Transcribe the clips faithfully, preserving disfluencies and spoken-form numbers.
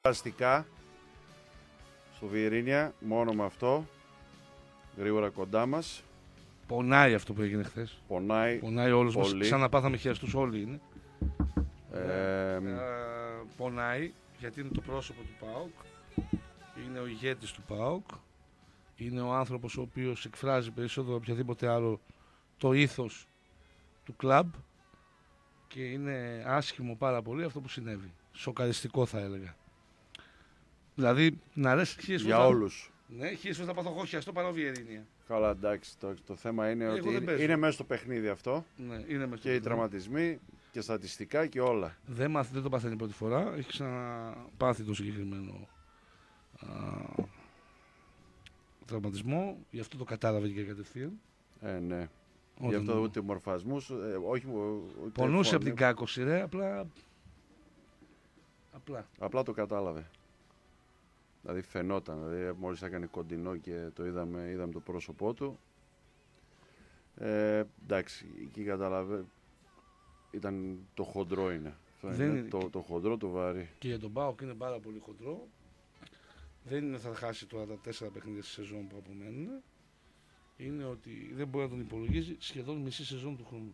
Αστικά στο Βιερίνια, μόνο με αυτό, γρήγορα κοντά μας. Πονάει αυτό που έγινε χθες. Πονάει, Πονάει όλους πολύ. μας. Ξαναπάθαμε χιαστούς όλοι είναι. Ε, ε, πονάει γιατί είναι το πρόσωπο του ΠΑΟΚ. Είναι ο ηγέτης του ΠΑΟΚ. Είναι ο άνθρωπος ο οποίος εκφράζει περισσότερο οποιαδήποτε άλλο το ήθος του κλαμπ. Και είναι άσχημο πάρα πολύ αυτό που συνέβη. Σοκαριστικό θα έλεγα. Δηλαδή, να λες χίλιες για φορές όλους. Ναι, χίλιες φορές θα πάθω εγώ χιαστό παρά Βιερίνια. Καλά, εντάξει, το, το θέμα είναι Εγώ ότι δεν είναι, παίζω. είναι μέσα στο παιχνίδι αυτό. Ναι, είναι μέσα Και οι τραυματισμοί και στατιστικά και όλα. Δεν, μαθ, δεν το παθαίνει πρώτη φορά. Έχει ξαναπάθει το συγκεκριμένο α, τραυματισμό. Γι' αυτό το κατάλαβε και κατευθείαν. Ε, ναι. Όταν... Γι' αυτό ούτε μορφασμούς, ε, όχι ούτε πονούσε φωνή. από την κάκωση, ρε, απλά... απλά. Απλά το κατάλαβε. Δηλαδή φαινόταν, δηλαδή μόλις έκανε κοντινό και το είδαμε, είδαμε το πρόσωπό του. Ε, εντάξει, εκεί κατάλαβε, ήταν το χοντρό είναι. Δεν είναι είναι... Το, το χοντρό, το βαρύ. Και για τον ΠΑΟΚ είναι πάρα πολύ χοντρό. Δεν είναι θα χάσει τώρα τα τέσσερα παιχνίδια στη σεζόν που απομένουν. Είναι ότι δεν μπορεί να τον υπολογίζει σχεδόν μισή σεζόν του χρόνου.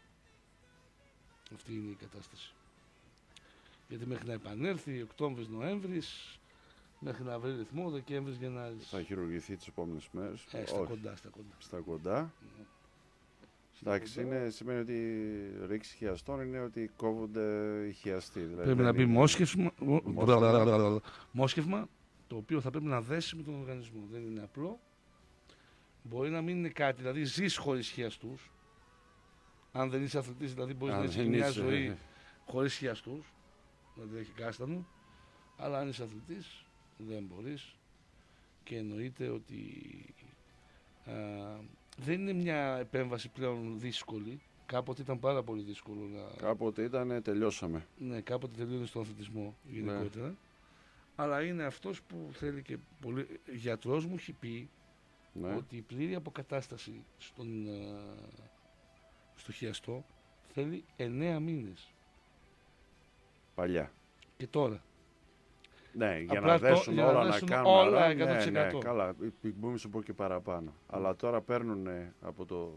Αυτή είναι η κατάσταση. Γιατί μέχρι να επανέλθει Οκτώβρης, Νοέμβρης, μέχρι να βρει ρυθμό, Δεκέμβρης, Γενάρης. Θα χειρουργηθεί τις επόμενες μέρες. Ε, στα κοντά, στα κοντά. Στα κοντά. Mm. Εντάξει, είναι, σημαίνει ότι ρίξει χιαστών είναι ότι κόβονται οι χιαστοί. Δηλαδή πρέπει να μπει είναι... μόσχευμα, μόσχευμα, το οποίο θα πρέπει να δέσει με τον οργανισμό. Δεν είναι απλό. Μπορεί να μην είναι κάτι, δηλαδή ζεις χωρίς χιαστούς. Αν δεν είσαι αθλητής, δηλαδή μπορείς να έχεις μια ζωή χωρίς χιαστούς. Δηλαδή έχει κάστανο. Αλλά αν είσαι αθλητής, δεν μπορείς. Και εννοείται ότι α, δεν είναι μια επέμβαση πλέον δύσκολη. Κάποτε ήταν πάρα πολύ δύσκολο να... Κάποτε ήταν, τελειώσαμε. Ναι, κάποτε τελείωνε στον αθλητισμό γενικότερα. Ναι. Αλλά είναι αυτός που θέλει και πολύ... Γιατρός μου έχει πει ναι. ότι η πλήρη αποκατάσταση στον, στο χιαστό θέλει εννέα μήνες. Παλιά. Και τώρα. Ναι, για απλά να δέσουν το, όλα, να, να κάνουν όλα ναι, εκατό τοις εκατό. Ναι, καλά, μπορούμε να σου πω και παραπάνω. Mm. Αλλά τώρα παίρνουν από το...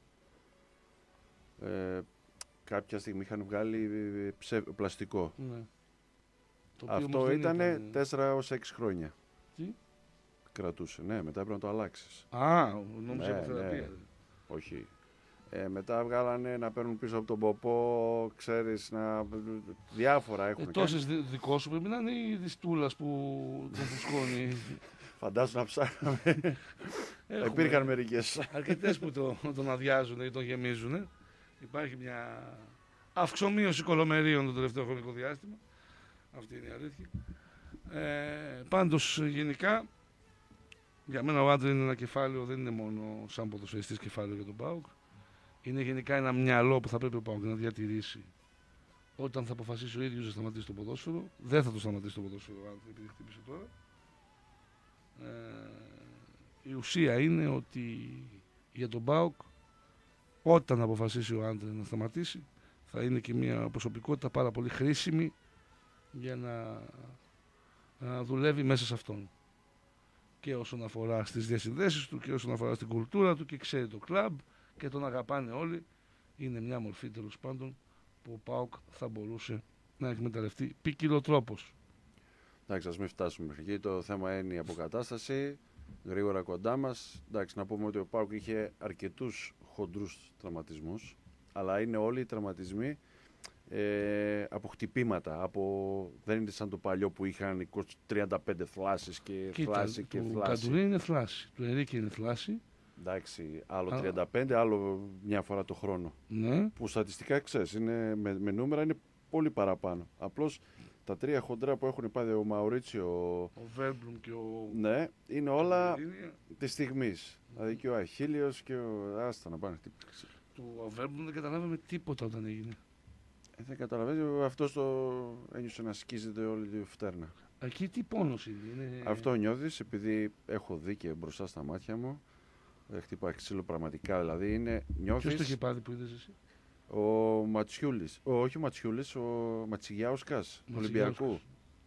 Ε, κάποια στιγμή είχαν βγάλει ψε, πλαστικό. Ναι. Αυτό ήταν τέσσερα έως έξι χρόνια. Τι? Κρατούσε, ναι, μετά πρέπει να το αλλάξεις. Α, νόμιζα ναι, από θεραπεία. Ναι. Όχι. Ε, μετά βγάλανε να παίρνουν πίσω από τον ποπό, ξέρεις, να... διάφορα έχουν. Ε, τόσες δι- δικό σου πρέπει να είναι η διστούλας που τον φουσκώνει. Φαντάσου να ψάχναμε. Υπήρχαν μερικές. Αρκετές που το, τον αδειάζουν ή τον γεμίζουν. Υπάρχει μια αυξομοίωση κολομερίων το τελευταίο χρονικό διάστημα. Αυτή είναι η αλήθεια. Ε, πάντως γενικά για μένα ο Άντρε είναι ένα κεφάλαιο, δεν είναι μόνο σαν ποδοσφαιριστής κεφάλαιο για τον ΠΑΟΚ. Είναι γενικά ένα μυαλό που θα πρέπει ο ΠΑΟΚ να διατηρήσει όταν θα αποφασίσει ο ίδιος να σταματήσει το ποδόσφαιρο. Δεν θα το σταματήσει το ποδόσφαιρο ο Άντρε επειδή χτύπησε τώρα. Ε, η ουσία είναι ότι για τον ΠΑΟΚ όταν αποφασίσει ο Άντρε να σταματήσει θα είναι και μια προσωπικότητα πάρα πολύ χρήσιμη για να, να δουλεύει μέσα σε αυτόν. Και όσον αφορά στις διασυνδέσεις του και όσον αφορά στην κουλτούρα του και ξέρει το κλαμπ και τον αγαπάνε όλοι, είναι μια μορφή τέλος πάντων που ο ΠΑΟΚ θα μπορούσε να εκμεταλλευτεί ποικιλοτρόπως. Εντάξει, ας μην φτάσουμε μέχρι εκεί. Το θέμα είναι η αποκατάσταση. Γρήγορα κοντά μας. Εντάξει, να πούμε ότι ο ΠΑΟΚ είχε αρκετούς χοντρούς τραυματισμούς, αλλά είναι όλοι οι τραυματισμοί ε, από χτυπήματα. Από... Δεν είναι σαν το παλιό που είχαν είκοσι τριάντα πέντε θλάσσεις και Κοίτα, θλάση και του θλάση. Του Καντουρί είναι θλάση, του Ενρίκη είναι θλάση. Εντάξει, άλλο τριάντα πέντε, άλλο μια φορά το χρόνο. Ναι. Που στατιστικά ξέρεις, είναι, με, με νούμερα είναι πολύ παραπάνω. Απλώς τα τρία χοντρά που έχουν πάρει ο Μαουρίτσιο, ο Βέρμπλουμ και ο... Ναι, είναι όλα είναι... τη στιγμή. Mm. Δηλαδή και ο Αχίλιος και ο... Άστα να πάνε. Του ο Βέρμπλουμ δεν καταλάβαμε τίποτα όταν έγινε. Ε, δεν καταλαβαίνει, αυτός το ένιωσε να σκίζεται όλη τη φτέρνα. Εκεί τι πόνος είναι. είναι... Αυτό νιώθεις επειδή έχω δει και μπροστά στα μάτια μου. Χτυπάει ξύλο πραγματικά, δηλαδή είναι, νιώθεις... Ποιος το είχε πάρει που είδες εσύ? Ο Ματσιούλης, ο, όχι ο Ματσιούλης, ο Ματσιγιάουσκας, του Ολυμπιακού.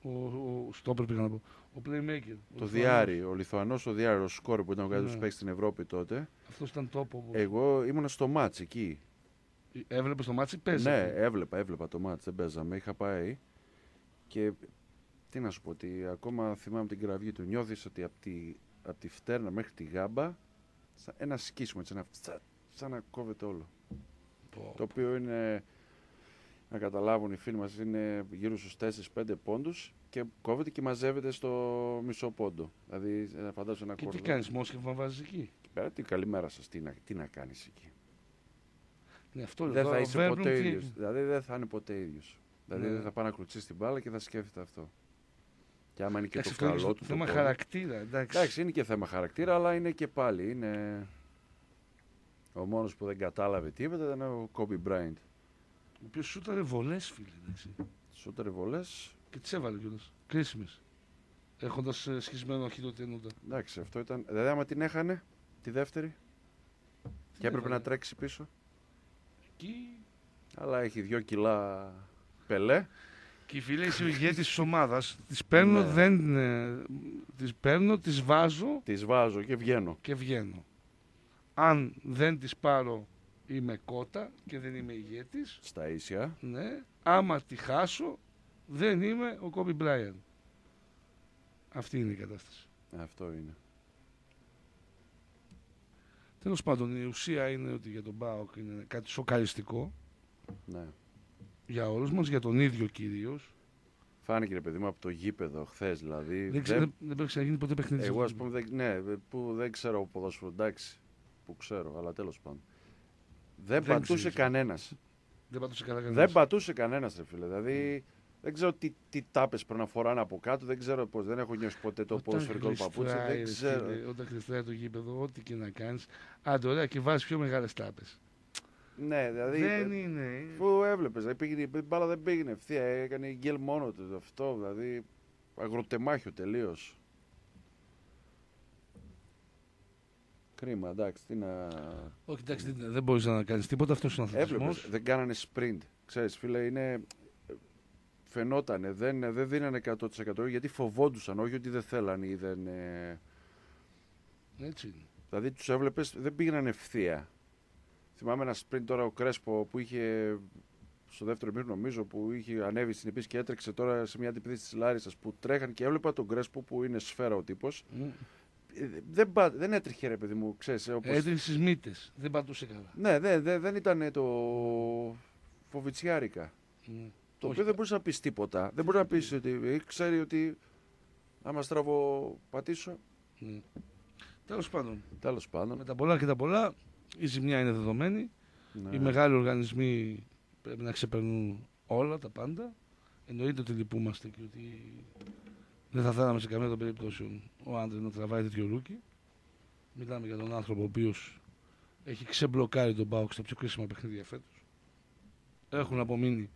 Ο, ο στόπερ πήγα να πω. Ο playmaker. Ο Το Διάρη, ο Λιθουανός ο Διάρη, ο σκόρ που ήταν ο καλύτερος Ναι. παίκτης στην Ευρώπη τότε. Αυτός ήταν τόπο. Εγώ ήμουνα στο μάτς εκεί. Έβλεπε το μάτσι, παίζει. Ναι, έβλεπα, έβλεπα το μάτς, δεν παίζαμε. Είχα πάει και τι να σου πω, ότι ακόμα θυμάμαι την κραυγή του. Νιώθεις ότι από τη, απ τη φτέρνα μέχρι τη γάμπα, σαν ένα σκίσιμο, έτσι, ένα, σαν, σαν να κόβεται όλο. Πω. Το οποίο είναι, να καταλάβουν οι φίλοι μας, είναι γύρω στους τέσσερα πέντε πόντους και κόβεται και μαζεύεται στο μισό πόντο. Δηλαδή, να φαντάσου ένα Και κόρδο. τι κάνεις, Μόσχευμα βάζεις εκεί. Εκεί πέρα, τι καλημέρα σας, τι να, τι να κάνεις εκεί. Ναι, αυτό Δεν εδώ, θα ο είσαι Βέρμπλουμ ποτέ τι- ίδιος. Δηλαδή δεν θα είναι ποτέ ίδιος. Δηλαδή Ναι. δεν θα πάει να κλωτσίσει την μπάλα και θα σκέφτεται αυτό. Και άμα είναι και Εντάξει, το αυτό είναι καλό στο του. το θέμα πόδι. χαρακτήρα. Εντάξει. Εντάξει, είναι και θέμα χαρακτήρα, αλλά είναι και πάλι. Είναι... Ο μόνος που δεν κατάλαβε τίποτα ήταν ο Κόμπι Μπράιντ. Ο οποίος σούταρε βολές, φίλε. Εντάξει. Σούτερ βολές. Και τις έβαλε κιόλας. Κρίσιμες. Έχοντας ε, σχισμένο χείτο τενούντα. Εντάξει, αυτό ήταν. Δηλαδή, άμα την έχανε τη δεύτερη και έπρεπε έβαλε. να τρέξει πίσω. Εκεί. Αλλά έχει δύο κιλά πελέ. Και οι φίλοι είσαι ο ηγέτης της ομάδας. Τις παίρνω, Ναι. δεν, ε, τις παίρνω, τις βάζω Τις βάζω και βγαίνω. και βγαίνω. Αν δεν τις πάρω είμαι κότα και δεν είμαι ηγέτης. Στα ίσια. Ναι. Άμα τη χάσω δεν είμαι ο Κόμπι Μπράιαν. Αυτή είναι η κατάσταση. Αυτό είναι. Τέλος πάντων, η ουσία είναι ότι για τον ΠΑΟΚ είναι κάτι σοκαριστικό Ναι. για όλους μας, για τον ίδιο κυρίως. Φάνηκε ρε παιδί μου από το γήπεδο χθε δηλαδή. Δεν, ξε, δεν, δεν πρέπει να γίνει ποτέ παιχνίδι. Εγώ ας πούμε, δεν, ναι, που δεν ξέρω ποδόσφαιρο, εντάξει, που ξέρω, αλλά τέλος πάντων. Δεν, Δεν πατούσε ξέρεις. κανένας. Δεν πατούσε καλά κανένας. Δεν πατούσε κανένας ρε φίλε, δηλαδή δεν ξέρω τι, τι τάπες πρέπει να φοράνε από κάτω, δεν ξέρω πώς, δεν έχω νιώσει ποτέ το Όταν ποδοσφαιρικό παπούτσι, γλιστράει, δεν ρε ξέρω. φίλε, όταν κλειστράει το γήπεδο, ό,τι και να κάνεις, άντε ωραία και βάζεις πιο μεγάλες τάπες. Ναι, δηλαδή, Δεν είναι. που έβλεπες, δηλαδή, πήγαινε, η μπάλα δεν πήγαινε ευθεία, έκανε γκέλ μόνο του, αυτό, δηλαδή, αγροτεμάχιο τελείως. Κρίμα, εντάξει, τι να... Όχι, εντάξει, δεν, δεν μπορείς να κάνεις τίποτα, αυτός είναι ο Έβλεπες, αθλητισμός. δεν κάνανε sprint. Ξέρεις, φίλε, είναι... φαινότανε, δεν, δεν δίνανε εκατό τοις εκατό γιατί φοβόντουσαν, όχι ότι δεν θέλανε ή δεν... ε, Έτσι είναι. Δηλαδή τους έβλεπες, δεν πήγαιναν ευθεία. Θυμάμαι ένα sprint τώρα ο Κρέσπο που είχε στο δεύτερο μήνυμα νομίζω που είχε ανέβει στην επίσης και έτρεξε τώρα σε μια αντιπίθεση της Λάρισσας που τρέχαν και έβλεπα τον Κρέσπο που είναι σφαίρα ο τύπος. Μμ. Ε, Δεν, πα- δεν έτρεχε ρε παιδί μου, ξέρεις. Όπως... Έτρεχε στις μύτες, δεν πατούσε καλά. Ναι, δε, δε, δεν ήταν το φοβιτσιάρικα. Μμ. Το Όχι. οποίο δεν μπορούσε να πει τίποτα. Δεν μπορεί να πει ότι ε, ξέρει ότι άμα στραβοπατήσω. Μμ. Τέλος πάντων, Τέλος πάντων. με τα πολλά και τα πολλά, η ζημιά είναι δεδομένη. Ναι. Οι μεγάλοι οργανισμοί πρέπει να ξεπερνούν όλα τα πάντα. Εννοείται ότι λυπούμαστε και ότι δεν θα θέλαμε σε καμία των περιπτώσεων ο άντρας να τραβάει τέτοιο ρούκι. Μιλάμε για τον άνθρωπο ο οποίος έχει ξεμπλοκάρει τον ΠΑΟΚ στα πιο κρίσιμα παιχνίδια φέτος. Έχουν απομείνει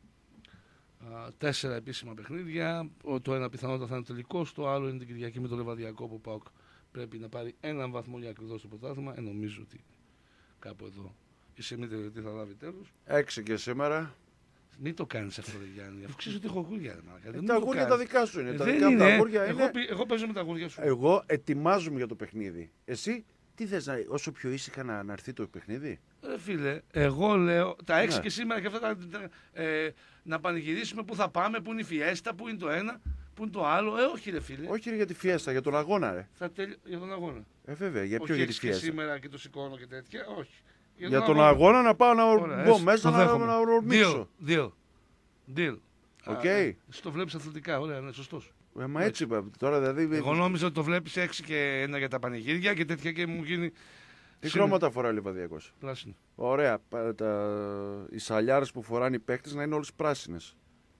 α, τέσσερα επίσημα παιχνίδια. Ο- Το ένα πιθανότατα θα είναι τελικός, το άλλο είναι την Κυριακή με το Λεβαδιακό που ο ΠΑΟΚ πρέπει να πάρει έναν βαθμό για ακριβώς στο πρωτάθλημα. Ε, νομίζω ότι κάπου εδώ η Σεμίτε τι θα λάβει τέλος. Έξι και σήμερα. Μην το κάνεις αυτό, ρε Γιάννη, αφού ξέρεις ότι έχω αγούρια. Ρε, μαλάκα. Ε, Μην τα το αγούρια τα κάνεις. δικά σου είναι. Ε, τα δεν δικά μου τα είναι. αγούρια Εγώ, είναι. πι- εγώ παίζω με τα αγούρια σου. Εγώ ετοιμάζομαι για το παιχνίδι. Εσύ τι θες να, όσο πιο ήσυχα να, να έρθει το παιχνίδι. Ρε φίλε, εγώ λέω τα έξι Ναι. και σήμερα και αυτά τα, τα- ε, να πανηγυρίσουμε πού θα πάμε, πού είναι η φιέστα, πού είναι το ένα, πού είναι το άλλο. Ε, όχι ρε φίλε. Όχι ρε, για τη φιέστα, για τον αγώνα ρε. Θα τελει... Για τον αγώνα. Ε, βέβαια, για ποιο όχι για τη έξι και φιέστα. σήμερα και το σηκώνω και τέτοια. Όχι. Για τον αγώνα να πάω να Ωραία, μπω έτσι, μέσα το να, δέχομαι. να ορμήξω. Deal, deal, deal. Οκ. Α, ε, εσύ το βλέπεις αθλητικά, ωραία, ναι, σωστός. Ε, μα έτσι είπα. Τώρα δηλαδή. Εγώ νόμιζα ότι το βλέπεις έξι και ένα για τα πανηγύρια και τέτοια και μου γίνει. Τι σήμερα- χρώματα φοράει ο Λιβαδιακός. Πράσινο. Ωραία. πα- Τα... Οι σαλιάρες που φοράνε οι παίκτες να είναι όλες πράσινες.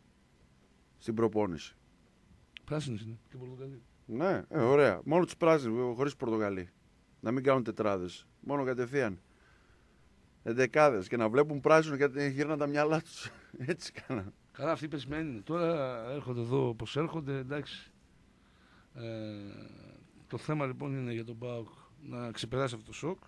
Στην προπόνηση. Πράσινο είναι. Και πορτοκαλί. Ναι, ε, ωραία. Μόνο τους πράσινους, χωρίς πορτογαλί. Να μην κάνουν τετράδες. Μόνο κατευθείαν. Εντεκάδες και να βλέπουν πράσινο γιατί γύρναν τα μυαλά τους. Έτσι κάναν. Καλά, αυτοί πεσμένοι είναι. Τώρα έρχονται εδώ όπως έρχονται, εντάξει. Ε, το θέμα λοιπόν είναι για τον ΠΑΟΚ να ξεπεράσει αυτό το σοκ,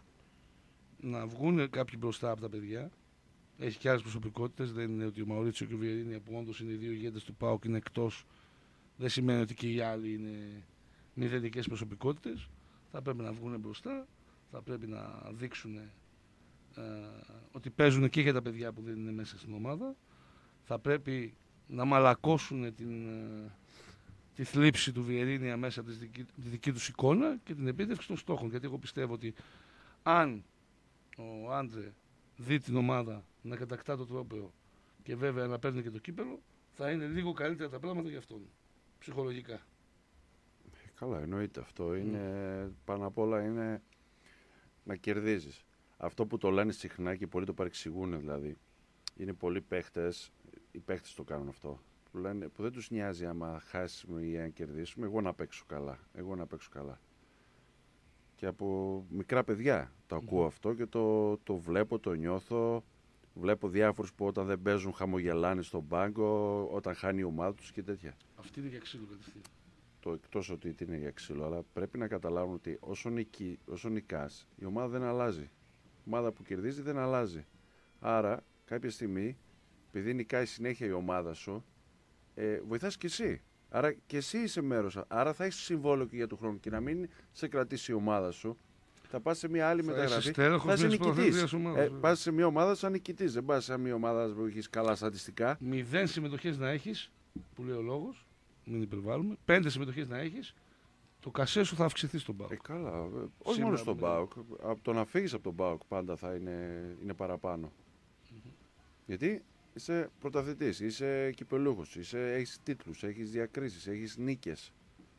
να βγουν κάποιοι μπροστά από τα παιδιά. Έχει και άλλες προσωπικότητες. Δεν είναι ότι ο Μαουρίτσιο και ο Βιερίνια που όντως είναι οι δύο ηγέτες του ΠΑΟΚ είναι εκτός δεν σημαίνει ότι και οι άλλοι είναι μηδενικές προσωπικότητες. Θα πρέπει να βγουν μπροστά, θα πρέπει να δείξουν ε, ότι παίζουν και για τα παιδιά που δεν είναι μέσα στην ομάδα. Θα πρέπει να μαλακώσουν την, ε, τη θλίψη του Βιερίνια μέσα από τη δική, τη δική τους εικόνα και την επίτευξη των στόχων. Γιατί εγώ πιστεύω ότι αν ο Άντρε δει την ομάδα να κατακτά το τρόπαιο και βέβαια να παίρνει και το κύπελο, θα είναι λίγο καλύτερα τα πράγματα για αυτόν, ψυχολογικά. Καλά, εννοείται αυτό. Είναι, mm. πάνω απ' όλα είναι να κερδίζεις. Αυτό που το λένε συχνά και πολλοί το παρεξηγούν δηλαδή. Είναι πολλοί παίχτες, οι παίχτες το κάνουν αυτό. Που, λένε, που δεν τους νοιάζει άμα χάσουμε ή αν κερδίσουμε, εγώ να παίξω καλά. Εγώ να παίξω καλά. Και από μικρά παιδιά το ακούω mm. αυτό και το, το βλέπω, το νιώθω. Βλέπω διάφορους που όταν δεν παίζουν χαμογελάνε στον πάγκο, όταν χάνει η ομάδα τους και τέτοια. Αυτή είναι για ξύλο κατευθείαν. Το εκτός ότι είναι για ξύλο, αλλά πρέπει να καταλάβουν ότι όσο, νικεί, όσο νικάς, η ομάδα δεν αλλάζει. Η ομάδα που κερδίζει δεν αλλάζει. Άρα, κάποια στιγμή, επειδή νικάει συνέχεια η ομάδα σου, ε, βοηθάς και εσύ. Άρα και εσύ είσαι μέρος. Άρα θα έχεις συμβόλαιο και για του χρόνου και να μην σε κρατήσει η ομάδα σου. Θα πας σε μια άλλη μεταγραφή. Θα είσαι νικητής. Ε, πας σε μια ομάδα σαν νικητής. Δεν πας σε μια ομάδα που έχεις καλά στατιστικά. Μηδέν συμμετοχές να έχεις, που λέει ο λόγος, μην υπερβάλλουμε. Πέντε συμμετοχές να έχεις, το κασέ σου θα αυξηθεί στον ΠΑΟΚ. Ε, καλά. Ε, όχι μόνο στον ΠΑΟΚ. Από το να φύγεις από τον ΠΑΟΚ πάντα θα είναι, είναι παραπάνω. Mm-hmm. Γιατί είσαι πρωταθλητής, είσαι κυπελούχος, είσαι, έχεις τίτλους, έχεις διακρίσεις, έχεις νίκες.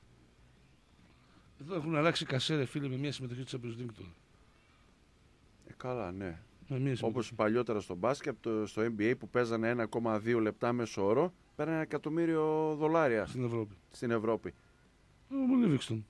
Εδώ έχουν αλλάξει κασέ, φίλε, με μια συμμετοχή της Champions League. Ε, καλά, ναι. Όπως παλιότερα στο μπάσκετ, στο N B A που παίζανε ένα κόμμα δύο λεπτά μέσο όρο, παίρνανε ένα εκατομμύριο δολάρια στην Ευρώπη. Στην Ευρώπη. Ο Λίβινγκστον.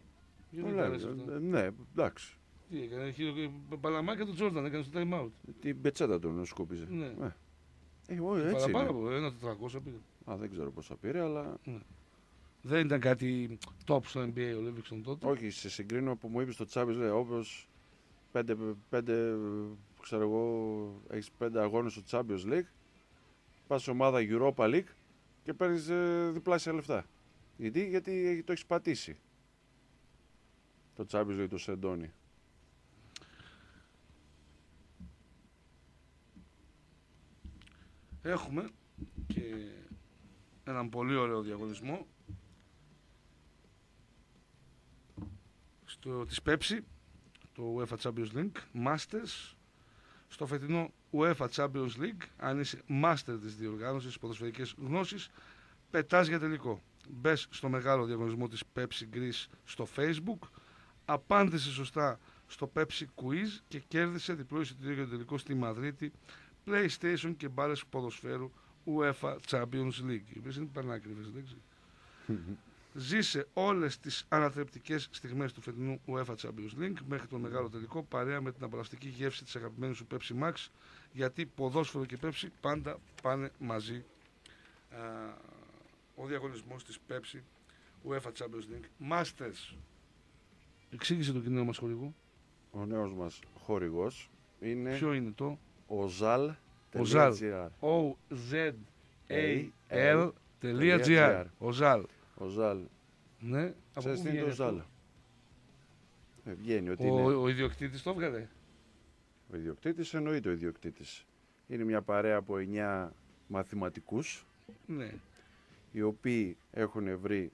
Ναι, εντάξει. Τι έκανε, παλαμάκια του Τζόρνταν, έκανε στο time out. Την πετσέτα του σκούπιζε. Ναι. Ε. Ε, ό, έτσι παραπάνω, ένα τετρακόσια πήρε. Α, δεν ξέρω πόσα πήρε, αλλά... Ναι. Δεν ήταν κάτι top στο N B A ο Λίβινγκστον τότε. Όχι, σε συγκρίνω που μου είπε στο Τσάβης, λέει, όπως πέντε, πέντε, ξέρω εγώ, έχεις πέντε αγώνες στο Champions League, πας σε ομάδα Europa League και παίρνεις ε, διπλάσια λεφτά. Γιατί, γιατί το έχεις πατήσει. Το Champions League του Σεντόνι. Έχουμε και έναν πολύ ωραίο διαγωνισμό στο, της Pepsi, το UEFA Champions League Masters. Στο φετινό UEFA Champions League, αν είσαι master της διοργάνωσης, ποδοσφαιρικές γνώσεις, πετάς για τελικό. Μπες στο μεγάλο διαγωνισμό της Pepsi Greece στο Facebook, απάντησε σωστά στο Pepsi Quiz και κέρδισε διπλό εισιτήριο για το τελικό στη Μαδρίτη, PlayStation και μπάλες ποδοσφαίρου UEFA Champions League. Οι οποίες είναι πανάκριβες, εντάξει. Ζήσε όλες τις ανατρεπτικές στιγμές του φετινού UEFA Champions League μέχρι τον μεγάλο τελικό, παρέα με την απολαυστική γεύση της αγαπημένης σου Pepsi Max, γιατί ποδόσφαιρο και Pepsi πάντα πάνε μαζί. Α, ο διαγωνισμός της Pepsi UEFA Champions League Masters. Εξήγησε το κοινό μας χορηγό. Ο νέος μας χορηγός είναι... Ποιο είναι το? Ozal. Ozal. Ο ζετ έι ελ τελεία τζι άρ. Ozal. Ozal. Ναι, από πού βγαίνει το Ozal? Ε, βγαίνει ότι ο, είναι... ο ιδιοκτήτης το έβγαλε. Ο ιδιοκτήτης, εννοείται ο ιδιοκτήτης. Είναι μια παρέα από εννιά μαθηματικούς, ναι, οι οποίοι έχουν βρει...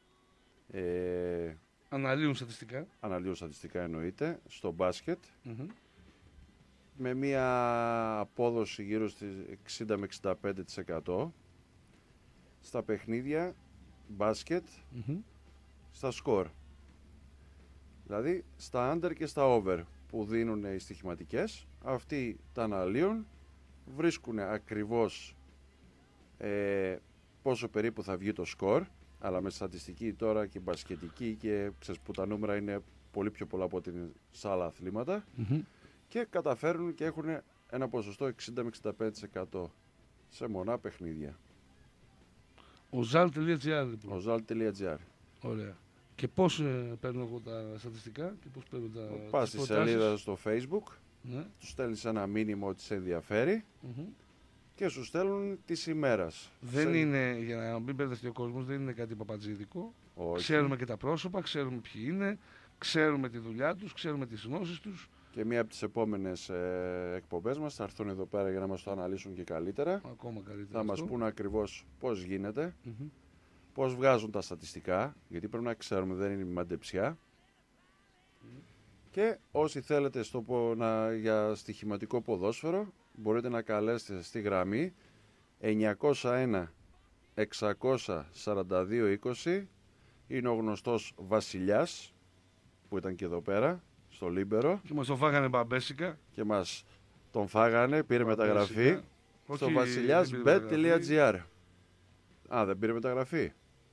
Ε, αναλύουν στατιστικά. Αναλύουν στατιστικά εννοείται, στο μπάσκετ. Mm-hmm. Με μια απόδοση γύρω στις εξήντα με εξήντα πέντε τοις εκατό στα παιχνίδια μπάσκετ, mm-hmm. στα σκορ. Δηλαδή στα under και στα over που δίνουν οι στοιχηματικές, αυτοί τα αναλύουν, βρίσκουν ακριβώς ε, πόσο περίπου θα βγει το σκορ, αλλά με στατιστική τώρα και μπασκετική και ξέρεις που τα νούμερα είναι πολύ πιο πολλά από την σε άλλα αθλήματα, mm-hmm. και καταφέρουν και έχουν ένα ποσοστό εξήντα με εξήντα πέντε τοις εκατό σε μονά παιχνίδια. Ozal τελεία τζι άρ λοιπόν. Ozal τελεία τζι άρ. Ωραία. Και πώς ε, παίρνω εγώ τα στατιστικά και πώς παίρνω τα... Πας στη σελίδα στο Facebook, ναι. του στέλνεις ένα μήνυμα ότι σε ενδιαφέρει, mm-hmm. και σου στέλνουν της ημέρας. Δεν Σε... είναι, για να μην μπερδευτεί ο κόσμος, δεν είναι κάτι παπατζίδικο. Όχι. Ξέρουμε και τα πρόσωπα, ξέρουμε ποιοι είναι, ξέρουμε τη δουλειά τους, ξέρουμε τις γνώσεις τους. Και μία από τις επόμενες ε, εκπομπές μας θα έρθουν εδώ πέρα για να μας το αναλύσουν και καλύτερα. Ακόμα καλύτερα. Θα μας αυτό. πούν ακριβώς πώς γίνεται, Mm-hmm. πώς βγάζουν τα στατιστικά, γιατί πρέπει να ξέρουμε, δεν είναι μαντεψιά. Mm. Και όσοι θέλετε στο, πο- να, για στοιχηματικό ποδόσφαιρο, μπορείτε να καλέσετε στη γραμμή εννιακόσια ένα εξακόσια σαράντα δύο είκοσι. Είναι ο γνωστός Βασιλιάς, που ήταν και εδώ πέρα, στο Λίμπερο. Και μας το φάγανε μπαμπέσικα. Και μας τον φάγανε, πήρε Μπαμπέσικα. μεταγραφή στο βασιλιάς μπετ τελεία τζι άρ. Α, δεν πήρε μεταγραφή.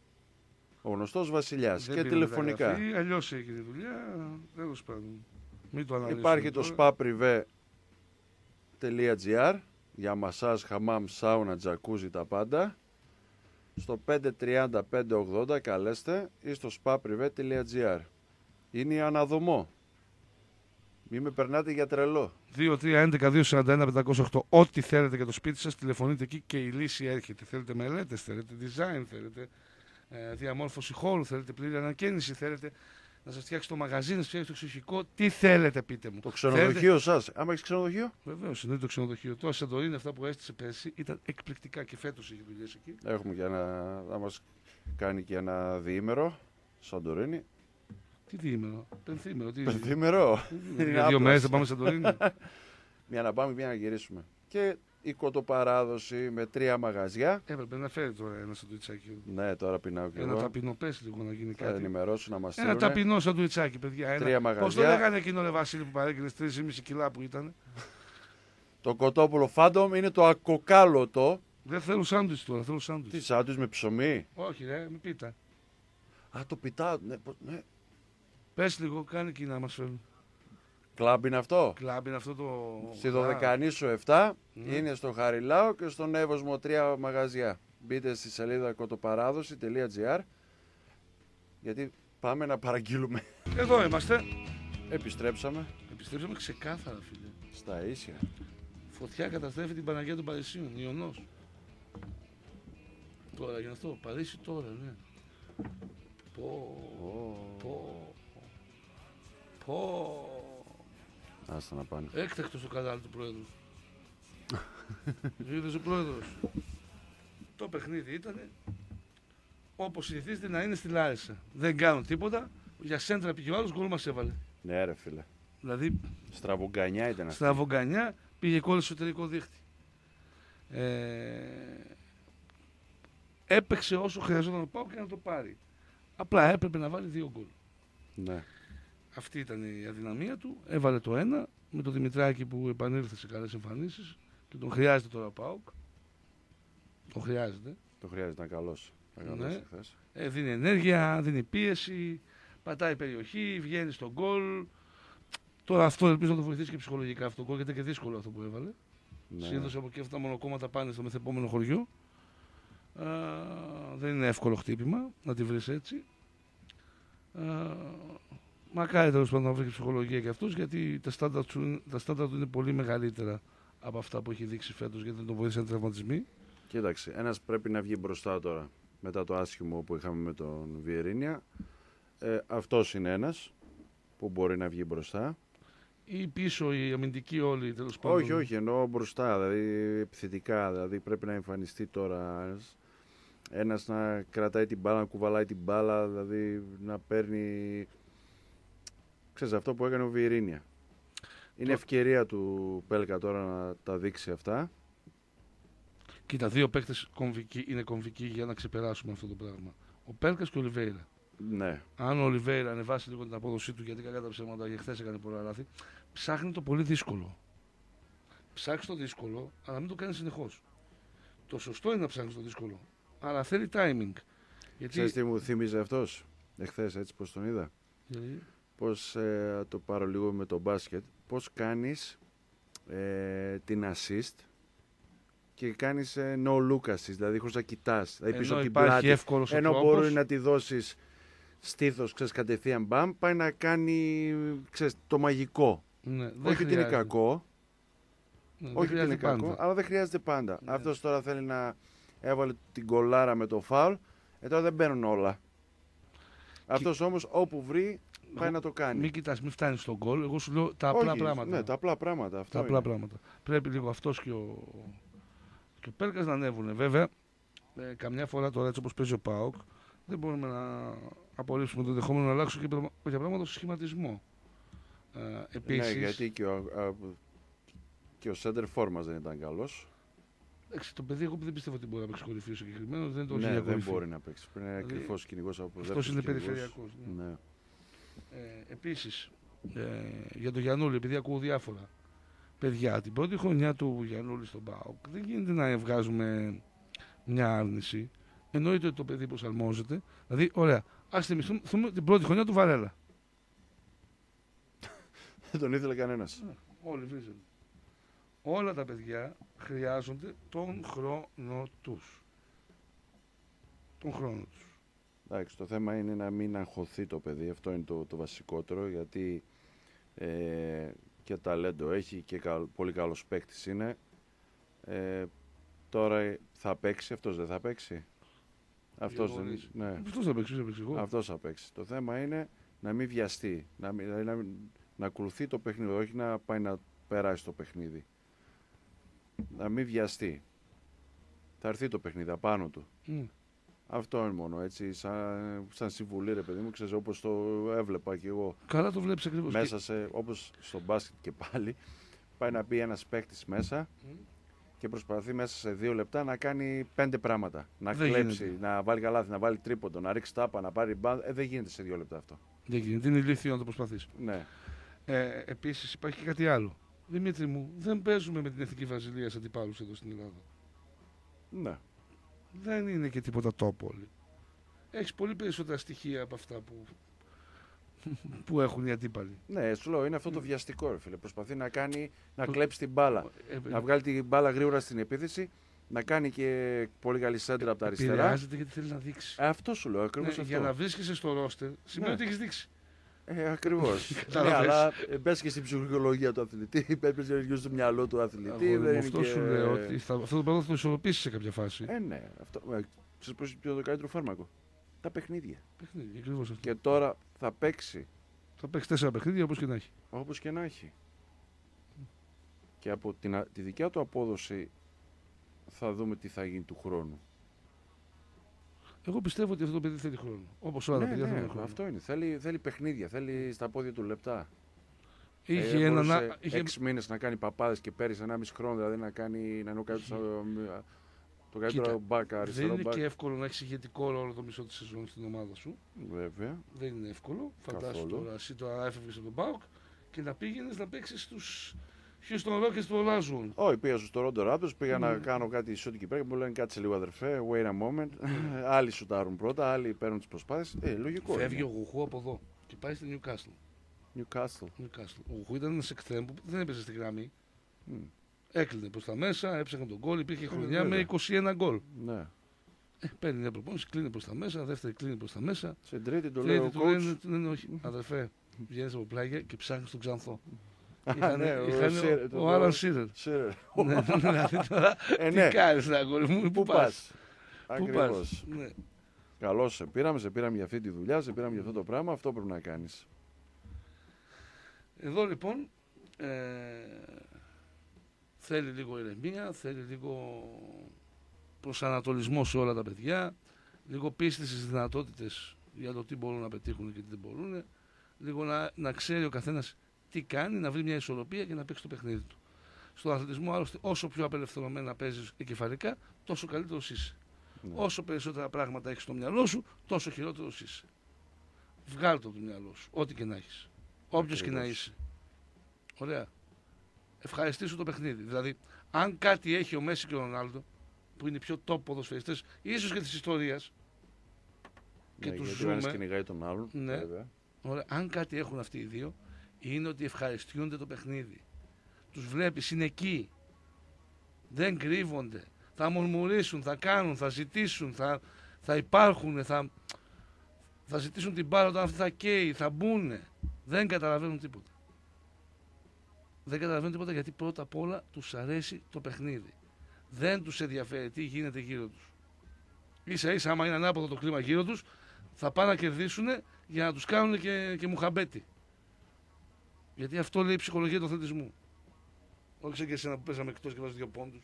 Ο γνωστός Βασιλιάς Δεν και πήρε τηλεφωνικά. μεταγραφή, αλλιώς έχει τη δουλειά, τέλος πάντων. Μην το αναλύσουμε Υπάρχει το τώρα. spa-privé τελεία τζι άρ για μασάζ, χαμάμ, σάουνα, τζακούζι, τα πάντα. Στο πέντε τριάντα πέντε ογδόντα καλέστε ή στο spa-privé τελεία τζι άρ. Είναι η αναδομό. Μην με περνάτε για τρελό. δύο τρία έντεκα δύο σαράντα ένα πεντακόσια οκτώ. Ό,τι θέλετε για το σπίτι σας, τηλεφωνείτε εκεί και η λύση έρχεται. Θέλετε μελέτες, θέλετε design, θέλετε ε, διαμόρφωση χώρου, θέλετε πλήρη ανακαίνιση, θέλετε να σας φτιάξει το μαγαζί, να σας φτιάξει το εξοχικό. Τι θέλετε, πείτε μου. Το ξενοδοχείο σας. Άμα έχεις ξενοδοχείο. Βεβαίως, είναι το ξενοδοχείο. Τώρα Σαντορίνη, αυτά που έστησε πέρσι, ήταν εκπληκτικά και φέτος έχει δουλειές εκεί. Έχουμε και ένα, θα μας κάνει και ένα διήμερο. Σαντορίνη. Τι διήμερο, πενθήμερο, τι Πενθήμερο. Για δύο μέρες θα πάμε Σαντορίνη. Μια να πάμε, μια να γυρίσουμε. Και η κοτοπαράδοση με τρία μαγαζιά. Έπρεπε να φέρει τώρα ένα σαντουιτσάκι. Ναι, τώρα πεινάω και Ένα εγώ. ταπεινό, πες λίγο να γίνει Θα κάτι. ενημερώσουν να μας Ένα στείλουνε. ταπεινό σαντουιτσάκι, παιδιά. Τρία Ένα... μαγαζιά. Πώς το λέγανε εκείνο, ρε Βασίλη, που παρέγγειλες τρία κόμμα πέντε κιλά που ήταν. Το κοτόπουλο φάντομ είναι το ακοκάλωτο. Δεν θέλω σάντουιτς τώρα, θέλω σάντουιτς. Τι σάντουιτς με ψωμί. Όχι, ρε, με πίτα. Α, το πιτά. Ναι, πο- ναι. Πες λίγο, κάνει εκεί να μας φέρουν. Κλαμπ είναι αυτό. Κλαμπ είναι αυτό το. Στη Δωδεκανήσου επτά Ναι. είναι στο Χαριλάο και στον Εύωσμο τρία μαγαζιά. Μπείτε στη σελίδα κοτοπαράδοση τελεία τζι άρ γιατί πάμε να παραγγείλουμε. Εδώ είμαστε. Επιστρέψαμε Επιστρέψαμε ξεκάθαρα, φίλε. στα ίσια. Φωτιά καταστρέφει την Παναγία των Παρισίων, Ιωνός. Τώρα για αυτό, Παρίσι τώρα, ναι. Πω, Oh. πω, πω. Άστα να πάνε. Έκτακτο στο κανάλι του Πρόεδρου. Είδες ο Πρόεδρος. Το παιχνίδι ήταν όπως συνηθίζεται να είναι στη Λάρισα. Δεν κάνουν τίποτα. Για σέντρα πήγε ο άλλος, γκολ μας έβαλε. Ναι ρε φίλε. Δηλαδή Στραβογκανιά ήταν αυτή. στα βογκανιά πήγε κόλλη στο τελικό δίχτυ. Ε, έπαιξε όσο χρειαζόταν να πάω και να το πάρει. Απλά έπρεπε να βάλει δύο γκολ. Ναι. Αυτή ήταν η αδυναμία του. Έβαλε το ένα με το Δημητράκη που επανήλθε σε καλές εμφανίσεις και τον χρειάζεται τώρα ο ΠΑΟΚ. Τον χρειάζεται. Το χρειάζεται να καλός. Να καλός Ναι. εχθές. Ε, δίνει ενέργεια, δίνει πίεση, πατάει περιοχή, βγαίνει στον γκολ. Τώρα αυτό ελπίζω να το βοηθήσει και ψυχολογικά αυτό το γκολ, γιατί ήταν και δύσκολο αυτό που έβαλε. Ναι. Συνήθως από εκεί αυτά τα μονοκόμματα πάνε στο μεθεπόμενο χωριό. Α, δεν είναι εύκολο χτύπημα να τη βρεις έτσι. Α, μακάρι τέλος πάντων να βρει και ψυχολογία για αυτούς, γιατί τα στάνταρ του, τα στάνταρ του είναι πολύ μεγαλύτερα από αυτά που έχει δείξει φέτος, γιατί δεν τον βοήθησαν τραυματισμοί. Κοίταξε, ένας πρέπει να βγει μπροστά τώρα μετά το άσχημο που είχαμε με τον Βιερίνια. Ε, αυτός είναι ένας που μπορεί να βγει μπροστά. Ή πίσω οι αμυντικοί όλοι τέλος πάντων. Όχι, όχι, εννοώ μπροστά, δηλαδή επιθετικά. Δηλαδή πρέπει να εμφανιστεί τώρα ένας, ένας να κρατάει την μπάλα, να κουβαλάει την μπάλα, δηλαδή να παίρνει. Ξέρεις, αυτό που έκανε ο Βιερίνια. Είναι Το- ευκαιρία του Πέλκα τώρα να τα δείξει αυτά. Κοίτα, δύο παίκτες κομβικοί, είναι κομβικοί για να ξεπεράσουμε αυτό το πράγμα. Ο Πέλκας και ο Ολιβέηρα. Ναι, Αν ο Ολιβέηρα ανεβάσει λίγο την απόδοσή του, γιατί κακά τα ψέματα και χθες έκανε πολλά λάθη, ψάχνει το πολύ δύσκολο. Ψάχνει το δύσκολο, αλλά μην το κάνει συνεχώς. Το σωστό είναι να ψάχνει το δύσκολο, αλλά θέλει timing. Γιατί... ξέρεις τι μου θύμιζε αυτός εχθές, έτσι πως τον είδα. γιατί... Πώς, ε, το πάρω λίγο με το μπάσκετ, πώς κάνεις ε, την assist και κάνεις ε, no look assist, δηλαδή χωρίς να κοιτάς, δηλαδή πίσω Ενώ από την υπάρχει πλάτη, εύκολος ο ενώ τρόπος, μπορεί να τη δώσεις στήθος, ξέρεις, κατευθείαν μπαμ, πάει να κάνει, ξέρεις, το μαγικό. ναι, δεν Όχι ότι είναι χρειάζεται. κακό, Ναι, Όχι ότι είναι κακό, πάντα. Αλλά δεν χρειάζεται πάντα. Ναι. Αυτός τώρα θέλει να έβαλε την κολάρα με το φάουλ, ε, τώρα δεν μπαίνουν όλα. Αυτός Κι... όμως όπου βρει πάει Εγώ, να το κάνει. Μην κοιτάς, μην φτάνει στον γκολ. Εγώ σου λέω τα απλά Όχι, πράγματα. Ναι, τα απλά πράγματα. Αυτό τα είναι. απλά πράγματα. Πρέπει λίγο αυτός και ο, και ο Πέρκας να ανέβουν. Βέβαια, ε, καμιά φορά τώρα έτσι όπως παίζει ο ΠΑΟΚ, δεν μπορούμε να απορρίψουμε το ενδεχόμενο να αλλάξουν και για πράγματα στο σχηματισμό. Ε, επίσης, ναι, γιατί και ο, α, και ο center for μας δεν ήταν καλός. Το παιδί, εγώ δεν πιστεύω ότι μπορεί να παίξει κορυφή συγκεκριμένο. Δεν το ναι, δεν κορυφή. μπορεί να παίξει. Πρέπει να είναι δηλαδή, κρυφός κυνηγός από δεύτερος. Αυτός είναι περιφερειακός. Ναι. Ναι. Ε, επίσης, ε, για τον Γιαννούλη, επειδή ακούω διάφορα παιδιά, την πρώτη χρονιά του Γιαννούλη στον ΠΑΟΚ δεν γίνεται να βγάζουμε μια άρνηση. Εννοείται ότι το παιδί προσαρμόζεται. Δηλαδή, ωραία, ας θυμηθούμε την πρώτη χρονιά του Βαρέλα. Δεν τον ήθελε κανένας. Ε, όλοι βρίζουν. Όλα τα παιδιά χρειάζονται τον χρόνο τους. Τον χρόνο τους. Εντάξει, το θέμα είναι να μην αγχωθεί το παιδί. Αυτό είναι το, το βασικότερο, γιατί ε, και ταλέντο έχει και καλ, πολύ καλός παίκτης είναι. Ε, τώρα θα παίξει, αυτός δεν θα παίξει. Αυτός, δεν, ναι. αυτός θα παίξει, θα παίξει εγώ. Αυτός θα παίξει. Το θέμα είναι να μην βιαστεί, να, μην, να, να, να ακολουθεί το παιχνίδι, όχι να πάει να περάσει το παιχνίδι. Να μην βιαστεί. Θα έρθει το παιχνίδι απάνω του. Mm. Αυτό είναι μόνο, έτσι, σαν, σαν συμβουλή, ρε παιδί μου, ξέρεις, όπως το έβλεπα και εγώ. Καλά το βλέπεις ακριβώς. Μέσα σε, όπως στο μπάσκετ και πάλι, πάει να μπει ένας παίκτης μέσα mm. και προσπαθεί μέσα σε δύο λεπτά να κάνει πέντε πράγματα. Να δεν κλέψει, γίνεται. Να βάλει καλάθι, να βάλει τρίποντο, να ρίξει τάπα, να πάρει μπάλα. Ε, δεν γίνεται σε δύο λεπτά αυτό. Δεν γίνεται, είναι ηλίθιο να το προσπαθείς. Ναι. Ε, επίσης υπάρχει και κάτι άλλο. Δημήτρη μου, δεν παίζουμε με την Εθνική Βραζιλία σαν αντιπάλους εδώ στην Ελλάδα. Ναι. Δεν είναι και τίποτα τόπο όλοι. Έχεις πολύ περισσότερα στοιχεία από αυτά που, που έχουν οι αντίπαλοι. Ναι, σου λέω, είναι αυτό το βιαστικό, ρε φίλε. Προσπαθεί να κάνει, να το... κλέψει την μπάλα. Ε, ε, να βγάλει την μπάλα γρήγορα στην επίθεση, να κάνει και πολύ καλή σέντρα ε, από τα αριστερά. Επηρεάζεται γιατί θέλει να δείξει. Ε, αυτό σου λέω, ακριβώς ναι, αυτό. Για να βρίσκεσαι στο ρόστερ σημαίνει ναι. ότι έχεις δείξει. Ε, ακριβώς. ναι, αλλά μπες και στην ψυχολογία του αθλητή, μπες και στο μυαλό του αθλητή. Εγώ, αυτό και... σου λέω ότι θα, αυτό το πράγμα θα το ισορροπήσει σε κάποια φάση. Ε, ναι. Αυτό, ε, ξέρεις πώς είναι το καλύτερο φάρμακο. Τα παιχνίδια. Παιχνίδια, ακριβώς αυτό. Και τώρα θα παίξει. Θα παίξει τέσσερα παιχνίδια όπως και να έχει. Όπως και να έχει. Mm. Και από την, τη δικιά του απόδοση θα δούμε τι θα γίνει του χρόνου. Εγώ πιστεύω ότι αυτό το παιδί θέλει χρόνο. Όπως όλα τα ναι, παιδιά ναι, θέλουν χρόνο. Αυτό είναι. Θέλει, θέλει παιχνίδια. Θέλει στα πόδια του λεπτά. Είχε ε, ένα, να, είχε... έξι μήνες να κάνει παπάδες και πέρυσι ένα μισή χρόνο δηλαδή να κάνει να είναι είχε... το καλύτερο μπάκα αριστερό. Δεν είναι μπακ. Και εύκολο να έχει ηγετικό ρόλο το μισό τη σεζόν στην ομάδα σου. Βέβαια. Δεν είναι εύκολο. Φαντάσου τώρα, εσύ τώρα έφευγες από τον ΠΑΟΚ και να πήγαινες να παίξεις στους Houston Rockets του Ολάζου. Όχι, πήγα στο Toronto Raptors, πήγα mm. να κάνω κάτι shoot εκεί πέρα και μου λένε κάτσε λίγο αδερφέ, wait a moment. Mm. Άλλοι σουτάρουν πρώτα, άλλοι παίρνουν τις προσπάθειες. Ε, λογικό. Φεύγει είναι. ο Γουχού από εδώ και πάει στη Newcastle. Newcastle. Newcastle. Ο Γουχού ήταν ένας εξτρέμ που δεν έπαιζε στη γραμμή. Mm. Έκλεινε προς τα μέσα, έψαχνε τον γκολ, υπήρχε χρονιά mm, με είκοσι ένα γκολ. Ναι. Ε, παίρνει μια προπόνηση, κλείνει προς τα μέσα, δεύτερη κλείνει προς τα μέσα. Σε τρίτη το λέει ο coach. Ναι, όχι, αδερφέ, βγαίνεις από πλάγια και ψάχνεις τον Ξανθό. Ο Άλαν Σίρερ. Δηλαδή τώρα τι κάνεις να αγόρι μου, πού πας. Ακριβώς. Καλώς σε πήραμε, σε πήραμε για αυτή τη δουλειά, σε πήραμε για αυτό το πράγμα, αυτό πρέπει να κάνεις. Εδώ λοιπόν θέλει λίγο ηρεμία, θέλει λίγο προσανατολισμό σε όλα τα παιδιά, λίγο πίστη στις δυνατότητες για το τι μπορούν να πετύχουν και τι δεν μπορούν, λίγο να, να ξέρει ο καθένας τι κάνει, να βρει μια ισορροπία και να παίξει το παιχνίδι του. Στον αθλητισμό, άλλωστε, όσο πιο απελευθερωμένα παίζεις εγκεφαλικά, τόσο καλύτερος είσαι. Ναι. Όσο περισσότερα πράγματα έχεις στο μυαλό σου, τόσο χειρότερος είσαι. Βγάλ' το από το μυαλό σου, ό,τι και να έχεις. Όποιος και να είσαι. Ωραία. Ευχαριστήσου το παιχνίδι. Δηλαδή, αν κάτι έχει ο Μέση και ο Ρονάλντο, που είναι οι πιο top ποδοσφαιριστές, ίσως και της ιστορίας, ναι, και τους ζούμε. Κυνηγάει τον άλλον. Ναι. Ωραία. Αν κάτι έχουν αυτοί οι δύο, είναι ότι ευχαριστιούνται το παιχνίδι. Τους βλέπεις, είναι εκεί. Δεν κρύβονται. Θα μουρμουρίσουν, θα κάνουν, θα ζητήσουν, θα, θα υπάρχουν, θα, θα ζητήσουν την μπάλα όταν αυτή θα καίει, θα μπουνε. Δεν καταλαβαίνουν τίποτα. δεν καταλαβαίνουν τίποτα γιατί πρώτα απ' όλα τους αρέσει το παιχνίδι. Δεν τους ενδιαφέρει τι γίνεται γύρω τους. Ίσα ίσα, άμα είναι ανάποδο το κλίμα γύρω τους, θα πάνε να κερδίσουν για να τους κάνουν και, και μουχαμπέτι. Γιατί αυτό λέει η ψυχολογία του αθλητισμού. Όχι σαν και εσένα που παίζαμε εκτός και βάζεις δύο πόντους.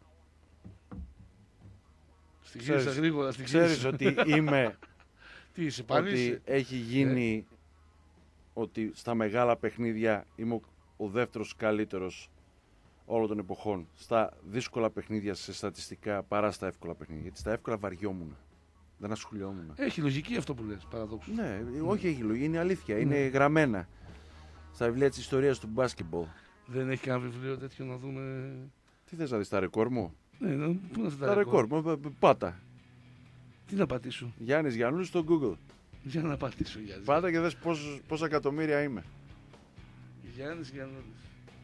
Στην γύρισα γρήγορα, στην Ξέρεις ότι είμαι. Τι είσαι, πάλι ότι είσαι. έχει γίνει ε? ότι στα μεγάλα παιχνίδια είμαι ο, ο δεύτερος καλύτερος όλων των εποχών. Στα δύσκολα παιχνίδια σε στατιστικά παρά στα εύκολα παιχνίδια. Γιατί στα εύκολα βαριόμουν. Δεν ασχολιόμουν. Έχει λογική αυτό που λες, παραδόξου. Ναι, όχι έχει λογική, είναι αλήθεια. Ναι. Είναι γραμμένα στα βιβλία της ιστορίας του μπάσκετμπολ. Δεν έχει κανένα βιβλίο τέτοιο να δούμε. Τι θες να δεις, τα ρεκόρ μου? Ναι, να, πού να Τα ρεκόρ μου, πάτα. Τι να πατήσω? Γιάννης Γιαννούλης στο Google. Για να πατήσω, Γιάννης. Πάτα και δες πόσους, πόσα εκατομμύρια είμαι. Γιάννης Γιαννούλης.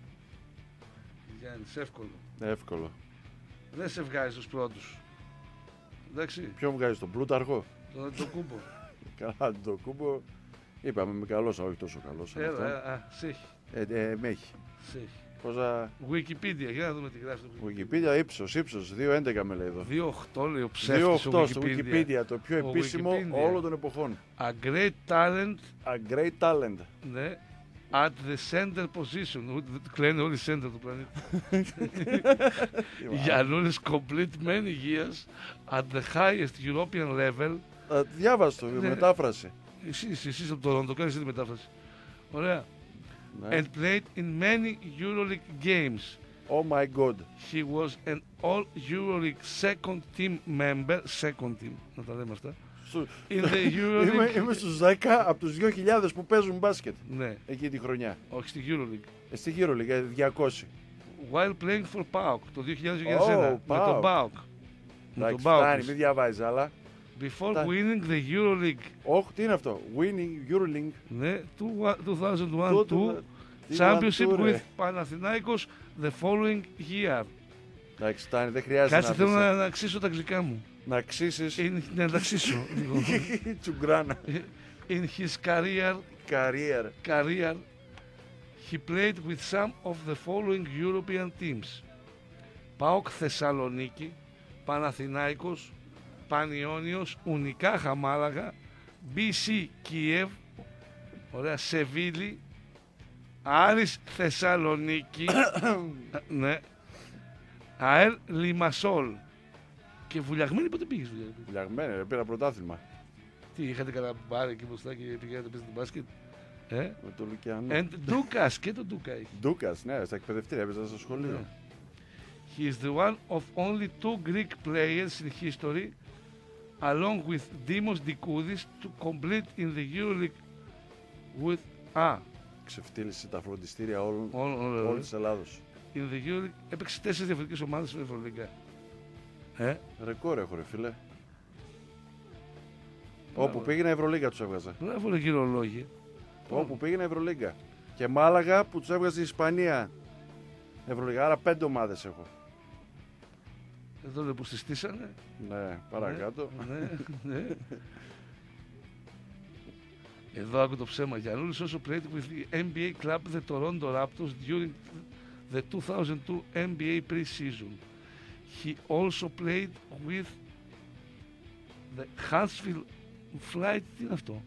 Γιάννης, εύκολο. Εύκολο. Δεν σε βγάζει τους πρώτους. Εντάξει. Ποιον βγάζει, τον Πλούταρχο? Τον Αντοκούμπο. Καλά, τον Κούμπο. Είπαμε με καλός, όχι τόσο καλός. Έλα, ε, α, σε έχει. Ε, ε, με έχει. Σε έχει. Πόσα... Wikipedia, για να δούμε τι γράφει το Wikipedia ύψος, ύψος, δύο έντεκα με λέει εδώ. δύο οκτώ λέει ο δύο ψεύτης οκτώ στο στο Wikipedia. Wikipedia, το πιο Ο επίσημο Wikipedia. όλων των εποχών. A great talent, A great talent. ναι, at the center position. Κλαίνε όλοι center του πλανήτη. Γιαννούλης complete many years at the highest European level. Α, διάβασε το, Ναι. μετάφραση. Εσύ, εσύ, εσύ από το Ρόντο, κάνεις τη μετάφραση. Ωραία. Ναι. And played in many EuroLeague games. Oh my god. He was an all EuroLeague second team member. Second team, να τα λέμε αυτά. Σου- In the Είμαι, EuroLeague. είμαι στους δέκα από τους δύο χιλιάδες που παίζουν μπάσκετ Ναι, εκεί τη χρονιά. όχι στη EuroLeague. Ε, στη EuroLeague, διακόσια. While playing for PAOK το δύο χιλιάδες ένα. Oh, Με τον PAOK. PAOK. Με τον Εντάξει, φτάνει, PAOK. μην διαβάζεις άλλα. Before Τα- winning the EuroLeague. Όχι, τι είναι αυτό. Winning EuroLeague. Ναι, two thousand one Τότε, two τι championship one two, ρε. with Panathinaikos the following year. Εντάξει, φτάνει, δεν χρειάζεται Κάτσε, να θέλω πεις, να, ε. να αξίσω τα αγγλικά μου. Να ξύσεις Είναι, ναι, να τα αξίσω λίγο. τσουγκράνα. In his career, Career. career, he played with some of the following European teams. ΠΑΟΚ Θεσσαλονίκη, Παναθηνάικος, Πανιόνιος, Ουνικάχα Μάλαγα, μπι σι Κίεβ, ωραία, Σεβίλη, Άρης Θεσσαλονίκη, ναι, ΑΕΛ Λιμασόλ. Και Βουλιαγμένη πότε πήγες, Βουλιαγμένη? Βουλιαγμένη, ρε, πήρα πρωτάθλημα. Τι, είχατε κανένα μπάρ εκεί μπροστά και πηγαίνετε παίζετε μπάσκετ? Ε? Με το Λουκιανό. And Ντούκας, και το Ντούκα έχει. Ντούκας, ναι, στα εκπαιδευτήρια, έπαιζα στο σχολείο. Ναι. He is the one of only two Greek players in history, along with Dimos Dikoudis, to complete in the EuroLeague with a Ξεφτύλισε τα φροντιστήρια όλων, all, all, όλης all, της Ελλάδος. in the EuroLeague. Έπαιξε τέσσερις διαφορετικές ομάδες στην Ευρωλίγκα. Ε, Ρεκόρ έχω, ρε φίλε. Μπράβο. Όπου πήγαινα Ευρωλίγκα τους έβγαζα. μπράβο ρε γυρολόγοι. Όπου πήγαινα Ευρωλίγκα. Και Μάλαγα που τους έβγαζε η Ισπανία. Ευρωλίγκα, άρα πέντε ομάδες έχω. Εδώ λέει που συστήσανε. Ναι, παρακάτω. Ναι, ναι. Εδώ άκου το ψέμα. Γιαννούλης also played with the N B A club the Toronto Raptors during the two thousand two N B A pre-season. He also played with the Huntsville Flight. Τι είναι αυτό?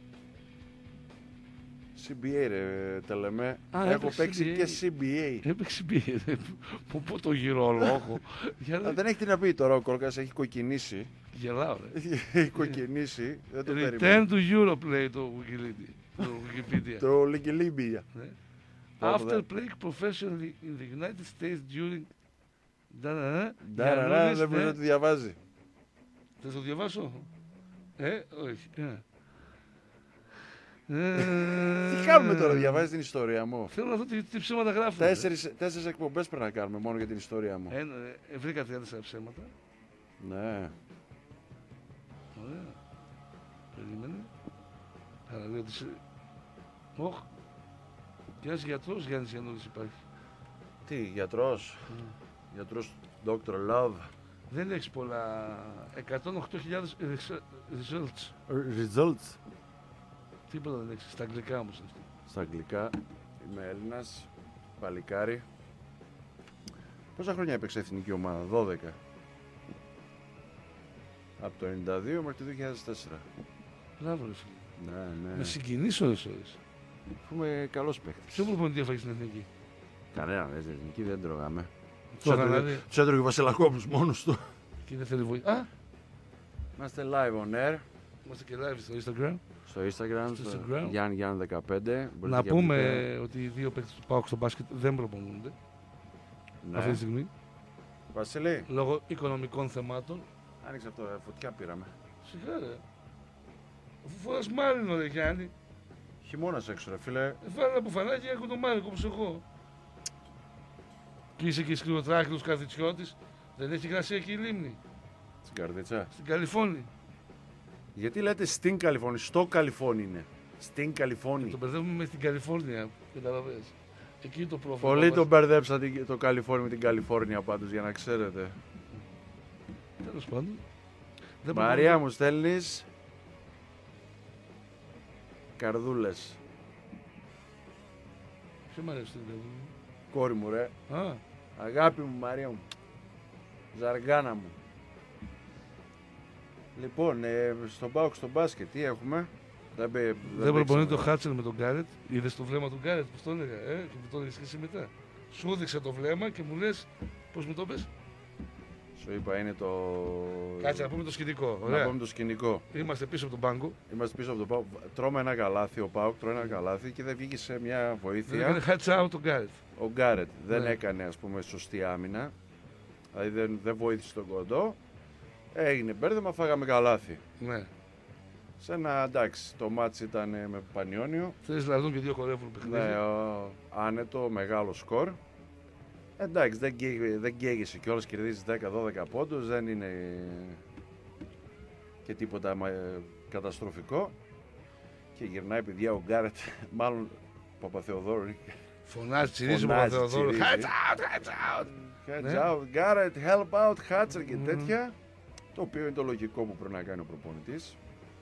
σι μπι έι ρε τελεμέ. Α, Έχω έπαιξε παίξει σι μπι έι. και σι μπι έι. Έπαιξε μπει. Που πω το γυρολόγο. Για Α, να δεν έχει τι να πει τώρα ο Κόρκας, έχει κοκκινήσει. γελάω ρε. Έχει κοκκινήσει, δεν το Return περίμενα. to Europe λέει το Wikipedia. Το Wikipedia. Το Λιγκελίμπια. Ναι. Πω, After δε. playing professionally in the United States during. Da-da-da, Νταραρα, Γιαννούλης, δεν μπορεί ναι. να το διαβάζει. Θα το διαβάσω. Ε, όχι. ε. Τι κάνουμε τώρα, διαβάζει την ιστορία μου. Θέλω να δω τι, τι ψέματα γράφουν. Τέσσερις, τέσσερις εκπομπές πρέπει να κάνουμε μόνο για την ιστορία μου. Ε, ε, βρήκα τριάντα τέσσερα ψέματα. Ναι. Ωραία. Περίμενε. Παραλέω τις... Οχ. Και ένας γιατρός Γιάννης Γιαννούλης υπάρχει. Τι, γιατρός. Mm. Γιατρός Doctor Love. Δεν έχεις πολλά. εκατόν οκτώ χιλιάδες results. Results. Τίποτα δεν έχεις. Στα αγγλικά όμως είναι αυτό. Στα αγγλικά είμαι Έλληνας. παλικάρι. Πόσα χρόνια έπαιξε εθνική ομάδα? δώδεκα. Από το ενενήντα δύο μέχρι το δύο χιλιάδες τέσσερα. Μπράβο, ρε. Ναι, ναι. Με συγκινείς ώρες ώρες. Είμαι καλός παίκτης. Ποιο προπονητή έφαγε στην εθνική? Κανένα, δεν στην εθνική δεν τρώγαμε. Τώρα δηλαδή. Τους έτρωγε ο Βασιλακόπουλος μόνος του. Και δεν θέλει βοήθεια. Α, Είμαστε live on air. είμαστε και live στο Instagram. Στο Instagram, Στο στο Instagram. Γιάννη Γιάννη δεκαπέντε. Μπορείτε Να και πούμε βρείτε- ότι οι δύο παίκτες του ΠΑΟΚ στο μπάσκετ δεν προπονούνται Ναι. αυτή τη στιγμή Βασίλη, λόγω οικονομικών θεμάτων. άνοιξε αυτό, ε, φωτιά πήραμε. Σιγά ρε. Αφού φοράς μάλινο ρε Γιάννη, Χειμώνας έξω ρε φίλε. βάλε ένα μπουφανάκι και το μάλινο όπως εγώ. Και είσαι και σκυλοτράχυλος καθητσιώτης, δεν έχει γρασία εκεί η λίμνη, Στην καρδίτσα. στην Καλιφώνη. Γιατί λέτε στην Καλιφώνη, στο Καλιφώνη είναι. Στην Καλιφώνη. Το μπερδεύουμε με την Καλιφόρνια, καταλαβαίνεις. Εκεί είναι το πρόβλημα. Πολύ τον μπερδέψα την- το Καλιφόρνια με την Καλιφόρνια πάντως για να ξέρετε. Τέλος πάντων. Δεν Μαρία μου στέλνεις καρδούλες. Ποιο μ' αρέσει το παιδί. Κόρη μου ρε. Α, Αγάπη μου Μαρία μου. Ζαργάνα μου. Λοιπόν, ε, στον ΠΑΟΚ στο μπάσκετ τι έχουμε? Δεν, μπε- δεν παίξαμε. προπονείται ο Χάτσελ με τον Γκάρετ. Είδες το βλέμμα του Γκάρετ, πώς το έλεγα, ε, και μου το έλεγες και εσύ μετά. Σου έδειξε το βλέμμα και μου λες, πώς μου το πες. Σου είπα είναι το... Κάτσε να πούμε το σκηνικό. Να Ωραία. πούμε το σκηνικό. Είμαστε πίσω από τον πάγκο. Είμαστε πίσω από το ΠΑΟΚ. Τρώμε ένα καλάθι, ο ΠΑΟΚ τρώει ένα καλάθι και δεν βγήκε σε μια Δεν βοήθεια. έκανε hatch out τον Γκάρετ. Ο Γκάρετ δεν Ναι. έκανε ας πούμε σωστή άμυνα. Δηλαδή δεν, δεν βοήθησε τον κοντό. Έγινε μπέρδεμα, φάγαμε καλάθι. Ναι. Σε ένα εντάξει, το μάτς ήταν ε, με Πανιόνιο. Θέλεις να δουν και δύο χορεύουν Ναι, παιχνίδι. ο, άνετο, μεγάλο σκορ. Εντάξει, δεν, καίγε- δεν καίγεσαι κιόλας, κερδίζεις δέκα δώδεκα πόντους, δεν είναι και τίποτα μα, ε, καταστροφικό. Και γυρνάει παιδιά ο Γκάρετ, μάλλον Παπαθεοδόρου. Φωνάζει, τσιρίζει ο Φωνάζει, Παπαθεοδόρου. τσιρίζει. Hatch out, hatch out. Hedge Ναι. out, Γκάρετ, help out, Hatcher και Μμμ. τέτοια. Το οποίο είναι το λογικό που πρέπει να κάνει ο προπονητής.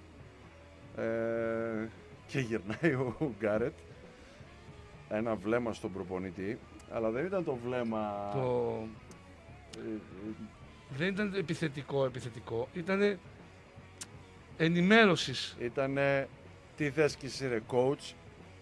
Ε, και γυρνάει ο Γκάρετ ένα βλέμμα στον προπονητή, αλλά δεν ήταν το βλέμμα... Το... ε, ε, Δεν ήταν επιθετικό, επιθετικό. Ήτανε ενημέρωσης. ήτανε τι θες και εσύ ρε coach,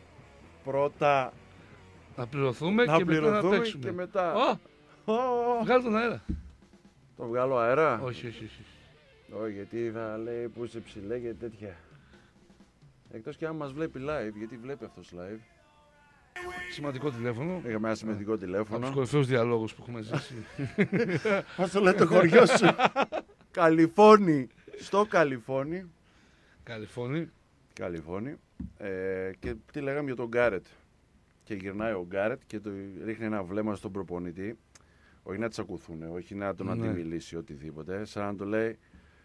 πρώτα Να πληρωθούμε να και μετά να πληρωθούμε παίξουμε. και μετά... Ω, Ω, ω, βγάλω τον αέρα. το βγάλω αέρα. Όχι, όχι, όχι. Όχι, γιατί θα λέει που είσαι ψηλέ και τέτοια. Εκτός και αν μας βλέπει live, γιατί βλέπει αυτός live. Σημαντικό τηλέφωνο. Είχαμε ένα σημαντικό Από τους τηλέφωνο. κορυφαίους διαλόγους που έχουμε ζήσει. Πώς το λέει το χωριό σου. Καλιφώνη. Στο Καλιφώνη. Καλιφώνη. Καλιφώνη. Ε, και τι λέγαμε για τον Γκάρετ. Και γυρνάει ο Γκάρετ και το ρίχνει ένα βλέμμα στον προπονητή. Όχι να τσακουθούν, όχι να τον Ναι. αντιμιλήσει οτιδήποτε. Σαν να του λέει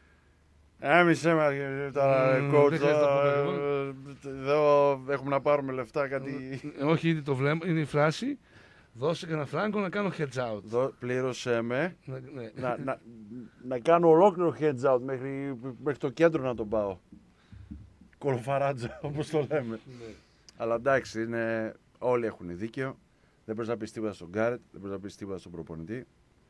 Έμισε μας τώρα Μμμ, coach, δεν χρειάζεται να εδώ, πούμε εδώ έχουμε να πάρουμε λεφτά κάτι. Ε, Όχι, είναι το βλέμμα, είναι η φράση. Δώσε κανένα φράγκο να κάνω heads out. Εδώ πλήρωσέ με Να- ναι. να, να, να κάνω ολόκληρο heads out μέχρι, μέχρι το κέντρο να τον πάω. Κολοφαράτζα όπως το λέμε. Ναι. Αλλά εντάξει, είναι, όλοι έχουν δίκαιο. Δεν πρέπει να πεις τίποτα στον Γκάρετ, δεν πρέπει να πεις τίποτα στον προπονητή.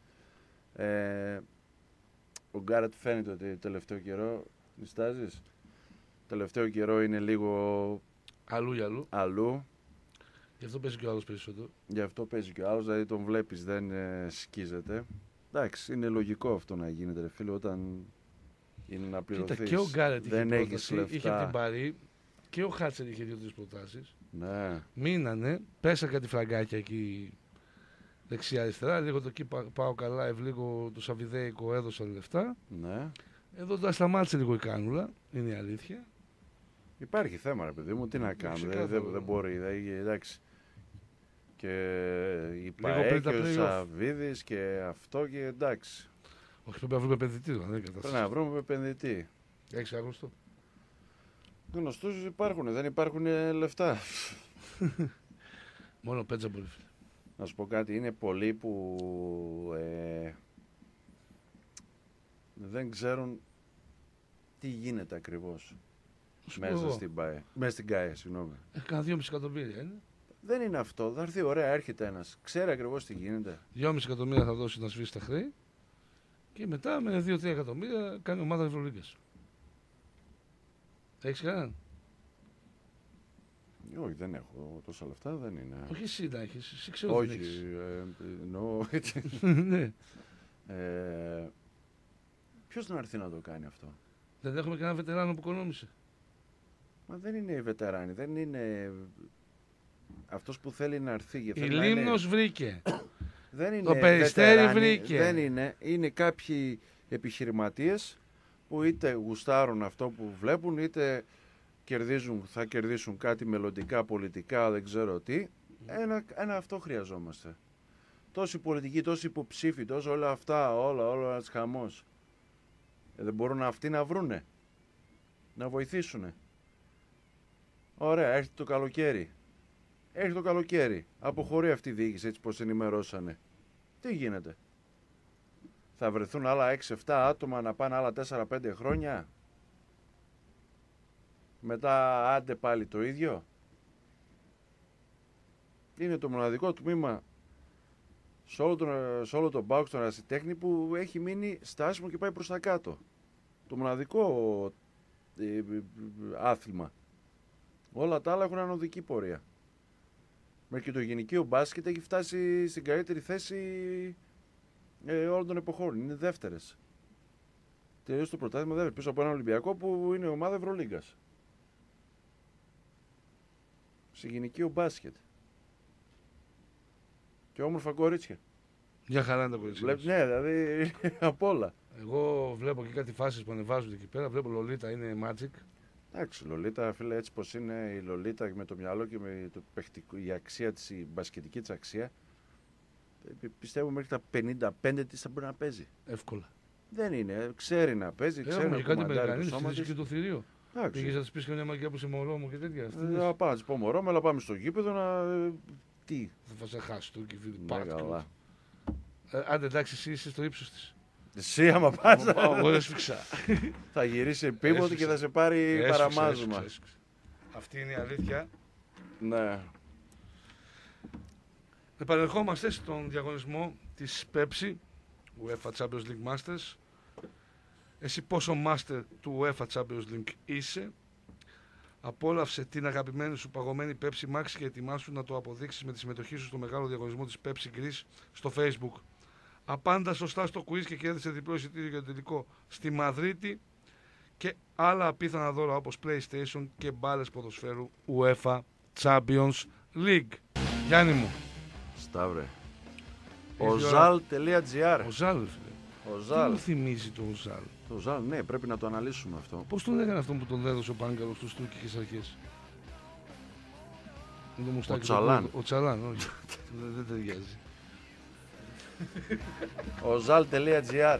Ε, ο Γκάρετ φαίνεται ότι τελευταίο καιρό, νιστάζεις, τελευταίο καιρό είναι λίγο Αλλού για αλλού. αλλού. Γι' αυτό παίζει και ο άλλος περισσότερο. Γι' αυτό παίζει και ο άλλος, δηλαδή τον βλέπεις, δεν ε, σκίζεται. Εντάξει, είναι λογικό αυτό να γίνεται, ρε φίλε, όταν είναι να πληρωθείς. Κοίτα, και ο Γκάρετ είχε δεν έχεις πρόταση, λεφτά. είχε από την Παρή και ο Χάτσερ είχε δύο-τρεις προτάσεις. Ναι, Μείνανε, πέσαν κάτι φραγκάκια εκεί δεξιά-αριστερά. Λίγο το εκεί πάω καλά, λίγο το Σαββιδέικο έδωσαν λεφτά. ναι. Εδώ τώρα σταμάτησε λίγο η κάνουλα, είναι η αλήθεια. Υπάρχει θέμα, ρε παιδί μου, τι να κάνω. Δεν, ξεκάθαρο. δεν, δεν μπορεί, δηλαδή, εντάξει. Και η Λίγο ΠΑΕ πριν και τα ο play-off. Σαββίδης και αυτό και εντάξει. Όχι, πρέπει να βρούμε επενδυτή, δεν είναι Πρέπει κατάσταση. να βρούμε επενδυτή. Έχεις άγνωστο. Γνωστούς υπάρχουν, δεν υπάρχουν ε, λεφτά. Μόνο πέτσα μπορεί. φίλε. Να σου πω κάτι, είναι πολλοί που ε, δεν ξέρουν τι γίνεται ακριβώς Σου πω μέσα εγώ. στην ΠΑΕ. Μέσα στην ΚΑΕ, συγγνώμη. Έχει κανένα δυόμισι εκατομμύρια είναι. Δεν είναι αυτό. Θα έρθει ωραία, έρχεται ένας. Ξέρει ακριβώς τι γίνεται. δυόμισι εκατομμύρια θα δώσει να σβήσει τα χρέη και μετά με δύο τρία εκατομμύρια κάνει ομάδα Ευρωλίγκας. Έχεις κανέναν? Όχι, δεν έχω τόσα λεφτά, δεν είναι. Όχι εσύ να έχεις, εσύ ξέρω Όχι, δεν έχεις. ε, εννοώ έτσι. Ναι. ε, ποιος να έρθει να το κάνει αυτό? Δεν έχουμε κανένα βετεράνο που οικονόμησε. Μα δεν είναι οι βετεράνοι, δεν είναι αυτός που θέλει να έρθει. Η θέλει να είναι- Λίμνος βρήκε. Δεν είναι Το Περιστέρι βετεράνοι, βρήκε. Δεν είναι. Είναι κάποιοι επιχειρηματίες που είτε γουστάρουν αυτό που βλέπουν, είτε κερδίζουν, θα κερδίσουν κάτι μελλοντικά, πολιτικά, δεν ξέρω τι. Ένα, ένα αυτό χρειαζόμαστε. Τόση πολιτική, τόση υποψήφοι, τόσο όλα αυτά, όλα, όλα ένας χαμός. Ε, δεν μπορούν αυτοί να βρούνε, να βοηθήσουνε. Ωραία, έρχεται το καλοκαίρι. Έρχεται το καλοκαίρι. Αποχωρεί αυτή η διοίκηση, έτσι πως ενημερώσανε. Τι γίνεται? Θα βρεθούν άλλα έξι εφτά άτομα να πάνε άλλα τέσσερα πέντε χρόνια. Μετά άντε πάλι το ίδιο. Είναι το μοναδικό τμήμα σε όλο τον, σε όλο τον ΠΑΟΚ στον ερασιτέχνη που έχει μείνει στάσιμο και πάει προς τα κάτω. Το μοναδικό ε, ε, ε, άθλημα. Όλα τα άλλα έχουν ανωδική πορεία. Μέχρι και το γυναικείο μπάσκετ έχει φτάσει στην καλύτερη θέση ε, όλων των εποχών. Είναι δεύτερες. Τελείωσε το πρωτάθλημα δεύτερο πίσω από ένα Ολυμπιακό που είναι ομάδα Ευρωλίγκας. Σε γυναικείο μπάσκετ. Και όμορφα κορίτσια. Για χαρά είναι τα κορίτσια. Βλέπεις, ναι, δηλαδή απ' όλα. Εγώ βλέπω και κάτι φάσεις που ανεβάζονται εκεί πέρα. Βλέπω Λολίτα, είναι Magic. Εντάξει, Λολίτα, φίλε, έτσι πως είναι η Λολίτα με το μυαλό και με το παιχτικό, η αξία της, η μπασκετική της αξία, πιστεύω μέχρι τα πενήντα πέντε της θα μπορεί να παίζει. Εύκολα. Δεν είναι, ξέρει να παίζει, ξέρει Έχουμε να και κάτι κουμαντάρει το Αμερικανοί σώμα στη της. και το θηρίο. Πήγες να της πεις και μια μαγιά που σε μωρό μου και τέτοια. Θα πάω να της πω μωρό, με, αλλά πάμε στο γήπεδο να... Τι. Θα σε χάσει το και φίλοι. Ναι, καλά. Άντε εντάξει, εσύ είσαι στο ύψος της. Εσύ άμα πας Εγώ έσφιξα. θα γυρίσει επίποτε και θα σε πάρει παραμάζωμα. Αυτή είναι η αλήθεια. Ναι. Επανερχόμαστε στον διαγωνισμό της Pepsi, UEFA Champions League Masters. Εσύ πόσο Master του UEFA Champions League είσαι? Απόλαυσε την αγαπημένη σου παγωμένη Pepsi Max και ετοιμάσου να το αποδείξεις με τη συμμετοχή σου στο μεγάλο διαγωνισμό της Pepsi Greece στο Facebook. Απάντα σωστά στο quiz και κέρδισε διπλό εισιτήριο για το τελικό στη Μαδρίτη και άλλα απίθανα δώρα όπως PlayStation και μπάλες ποδοσφαίρου UEFA Champions League. Γιάννη μου. Σταύρε. Ozal.gr. Ο Ζάλ, φίλε. Ο Τι Ζάλ. μου θυμίζει το Ζάλ? Το Ζάλ, ναι, πρέπει να το αναλύσουμε αυτό. Πώς τον έκανε αυτό που τον έδωσε ο Πάγκαλος στους τουρκικές αρχές? Με το μουστάκι Ο Τσαλάν. του- Ο Τσαλάν, όχι. δεν, δεν ταιριάζει. Ozal.gr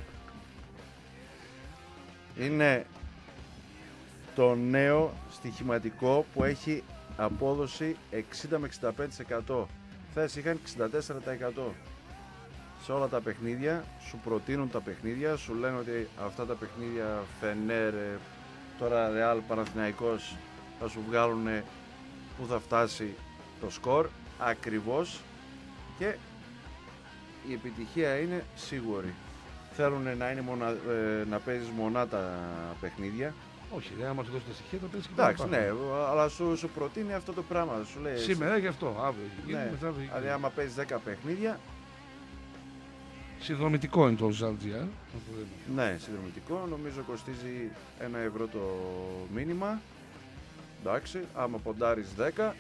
είναι το νέο στοιχηματικό που έχει απόδοση εξήντα με εξήντα πέντε τοις εκατό. Χθες είχαν εξήντα τέσσερα τοις εκατό. Σε όλα τα παιχνίδια σου προτείνουν τα παιχνίδια, σου λένε ότι αυτά τα παιχνίδια Φενέρ, τώρα Ρεάλ, Παναθηναϊκός θα σου βγάλουν που θα φτάσει το σκορ ακριβώς και η επιτυχία είναι σίγουρη. Θέλουν να, είναι μονα, ε, να παίζεις μονά τα παιχνίδια. Όχι, ρε, άμα σου δώσει τα στοιχεία θα παίζει και Εντάξει, παραπάνω. ναι, αλλά σου, σου προτείνει αυτό το πράγμα. Σου λέει, Σήμερα γι' αυτό, αύριο. ναι, Ναι, μετά βγήκε. δηλαδή άμα παίζεις δέκα παιχνίδια, Συνδρομητικό είναι το Ζάλτζια. ναι, συνδρομητικό, νομίζω κοστίζει ένα ευρώ το μήνυμα. Εντάξει, άμα ποντάρεις δέκα,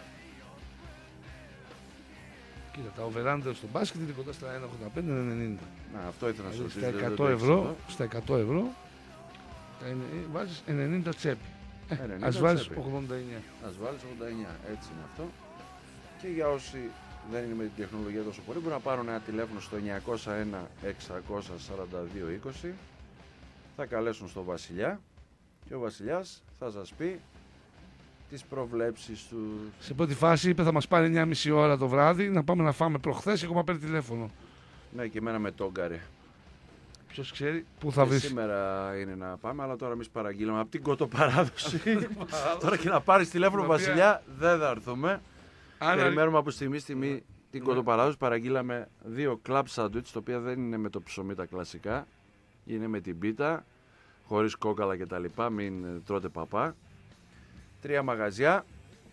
Κοίτα, τα over-under στο μπάσκετ είναι κοντά στα ένα ογδόντα πέντε με ενενήντα. να, αυτό ήθελα να σου Δηλαδή ρωτήσω. στα δεν- εκατό δεν το έχεις ευρώ, εδώ. στα εκατό ευρώ τα είναι- ε, βάζεις ενενήντα τσέπη. Ε, ενενήντα ας βάλεις τσέπη. ογδόντα εννιά. Ας βάλεις ογδόντα εννιά, έτσι είναι αυτό. Και για όσοι δεν είναι με την τεχνολογία τόσο πολύ, μπορούν να πάρουν ένα τηλέφωνο στο εννιακόσια ένα εξακόσια σαράντα δύο είκοσι. Θα καλέσουν στο Βασιλιά και ο Βασιλιάς θα σας πει τις προβλέψεις του. Σε πρώτη φάση είπε θα μας πάρει μια μισή ώρα το βράδυ να πάμε να φάμε προχθές και ακόμα παίρνει τηλέφωνο. Ναι, και εμένα με τόγκαρε. Ποιος ξέρει πού θα Και βρεις. σήμερα είναι να πάμε, αλλά τώρα εμείς παραγγείλαμε από την κοτοπαράδοση. Τώρα και να πάρεις τηλέφωνο Τα οποία- Βασιλιά δεν θα έρθουμε. Άρα... Περιμένουμε από στιγμή στιγμή την κοντοπαράδοση. Παραγγείλαμε δύο κλαμπ σάντουιτς, τα οποία δεν είναι με το ψωμί τα κλασικά. Είναι με την πίτα, χωρίς κόκαλα κτλ. Μην τρώτε παπά. Τρία μαγαζιά.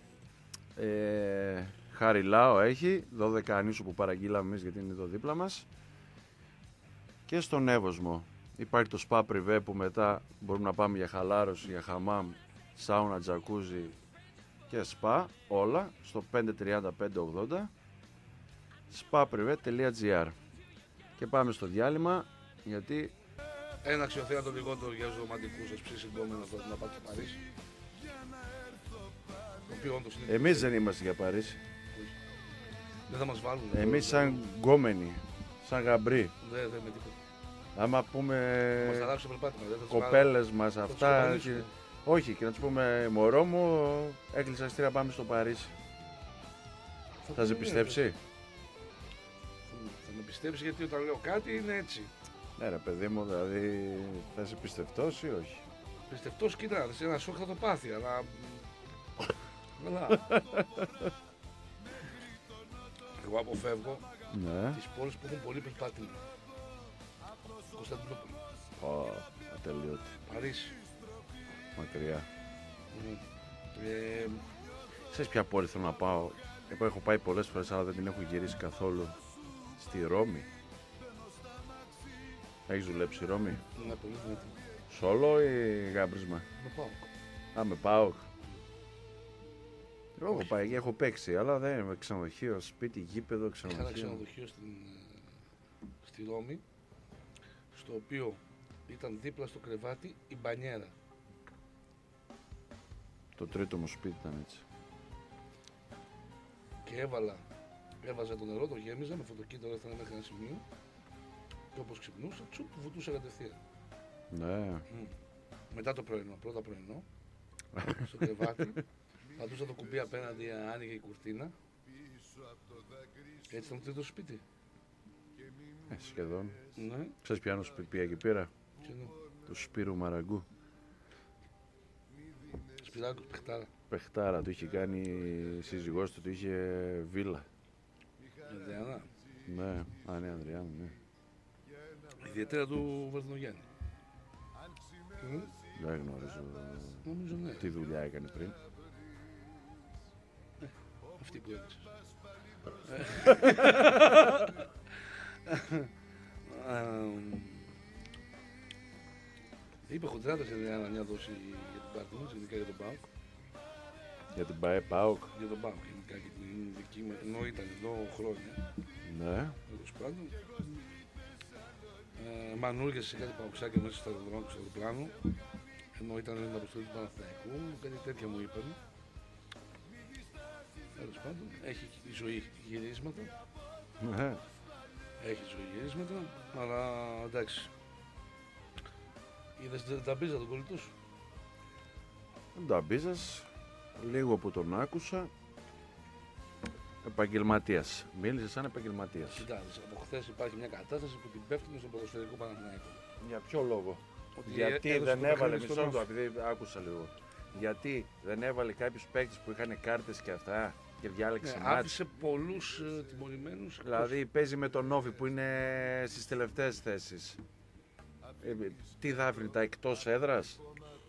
Ε, Χαριλάο έχει, δώδεκα Ανήσου που παραγγείλαμε εμείς γιατί είναι εδώ δίπλα μας. Και στον Εύωσμο υπάρχει το Spa Privé που μετά μπορούμε να πάμε για χαλάρωση, για χαμάμ, σάουνα, τζακούζι και σπα, όλα στο πέντε τριάντα πέντε ογδόντα spa privé τελεία gr. Και πάμε στο διάλειμμα γιατί... Ένα αξιοθέατο λιγότερο για τους ρομαντικούς σας ψήσει γκόμενο αυτό να πάτε στο Παρίσι. Εμείς δεν είμαστε για Παρίσι. Δεν θα μας βάλουν. Εμείς σαν γκόμενοι, σαν γαμπροί. Δεν, δεν με τίποτα. Άμα πούμε μας αλλάξουν το περπάτημα, δεν θα κοπέλες μας αυτά και... Όχι, και να τους πούμε μωρό μου έκλεισα εισιτήρια πάμε στο Παρίσι. Θα, θα σε πιστέψει? Θα με πιστέψει γιατί όταν λέω κάτι είναι έτσι. Ναι ρε παιδί μου, δηλαδή θα σε πιστευτός ή όχι? Πιστευτός, κοίτα, σε ένα σοκ θα το πάθει, αλλά... Εγώ αποφεύγω ναι. τις πόλεις που έχουν πολύ περπάτημα. Κωνσταντινούπολη. Ω, ατελείωτη. Παρίσι. Μακριά. Mm. Ε... Ξέρεις ποια πόλη θέλω να πάω? Εγώ έχω πάει πολλές φορές αλλά δεν την έχω γυρίσει καθόλου. Στη Ρώμη. Έχεις δουλέψει Ρώμη? Ναι, πολύ δυνατή. Σόλο ή γάμπρισμα? Με πάω. Α, με πάω. Εγώ έχω πάει, έχω παίξει, αλλά δεν είναι ξενοδοχείο, σπίτι, γήπεδο, ξενοδοχείο. Είχα ένα ξενοδοχείο στην, στη Ρώμη, στο οποίο ήταν δίπλα στο κρεβάτι η μπανιέρα. Το τρίτο μου σπίτι ήταν έτσι. Και έβαλα, έβαζα το νερό, το γέμιζα με φωτοκίνητο, έφτανε μέχρι ένα σημείο και όπως ξυπνούσα, τσουπ, βουτούσα κατευθείαν. Ναι. Mm. Μετά το πρωινό, πρώτα πρωινό, στο κρεβάτι, πατούσα το κουμπί απέναντι, άνοιγε η κουρτίνα. Έτσι ήταν το τρίτο σπίτι. Ε, σχεδόν. Ναι. Ξέρεις ποια είναι το σπίτι εκεί πέρα? Ποιο είναι? Του Σπύρου Μαραγκού. Σπυράκος, παιχτάρα. Παιχτάρα, του είχε κάνει η σύζυγός του, του είχε βίλα. Ανδριανά. Ναι, α, ναι, Ανδριάννα, ναι. Ιδιαίτερα του Βερδινογιάννη. Mm. Δεν γνωρίζω. Νομίζω ναι. Τι δουλειά έκανε πριν. Ε, αυτή που έδειξες. Είπε χοντράδα σε μια δόση για την πάρτι μας, ειδικά για τον ΠΑΟΚ. Για την ΠΑΕ ΠΑΟΚ. Για τον ΠΑΟΚ, ειδικά και την δική μου, ενώ ήταν εδώ χρόνια. Ναι. Τέλος πάντων. Ε, Μανούργιασε σε κάτι παοξάκια μέσα στο αεροδρόμιο του αεροπλάνου. Ενώ ήταν ένα αποστολή του Παναθηναϊκού, κάτι τέτοια μου είπαν. Τέλος πάντων, έχει η ζωή γυρίσματα. Ναι. Έχει ζωή γυρίσματα, αλλά εντάξει. Είδες την ταμπίζα τον κολλητό σου? Δεν τα μπίζας, λίγο που τον άκουσα. Επαγγελματίας. Μίλησε σαν επαγγελματίας. Κοιτάξτε, από χθες υπάρχει μια κατάσταση που την πέφτουν στο ποδοσφαιρικό Παναθηναϊκό. Για ποιο λόγο? Ότι Γιατί έδωσε δεν το έβαλε, παιχνίδι μισό στον λεπτό, Όφη. επειδή άκουσα λίγο. Γιατί δεν έβαλε κάποιους παίκτες που είχαν κάρτες και αυτά και διάλεξε Ναι, μάτς. άφησε πολλούς ε, τιμωρημένους. Δηλαδή παίζει με τον Όφη που είναι στις τελευταίες θέσεις. Ε, τι θα έφερε, τα εκτός έδρας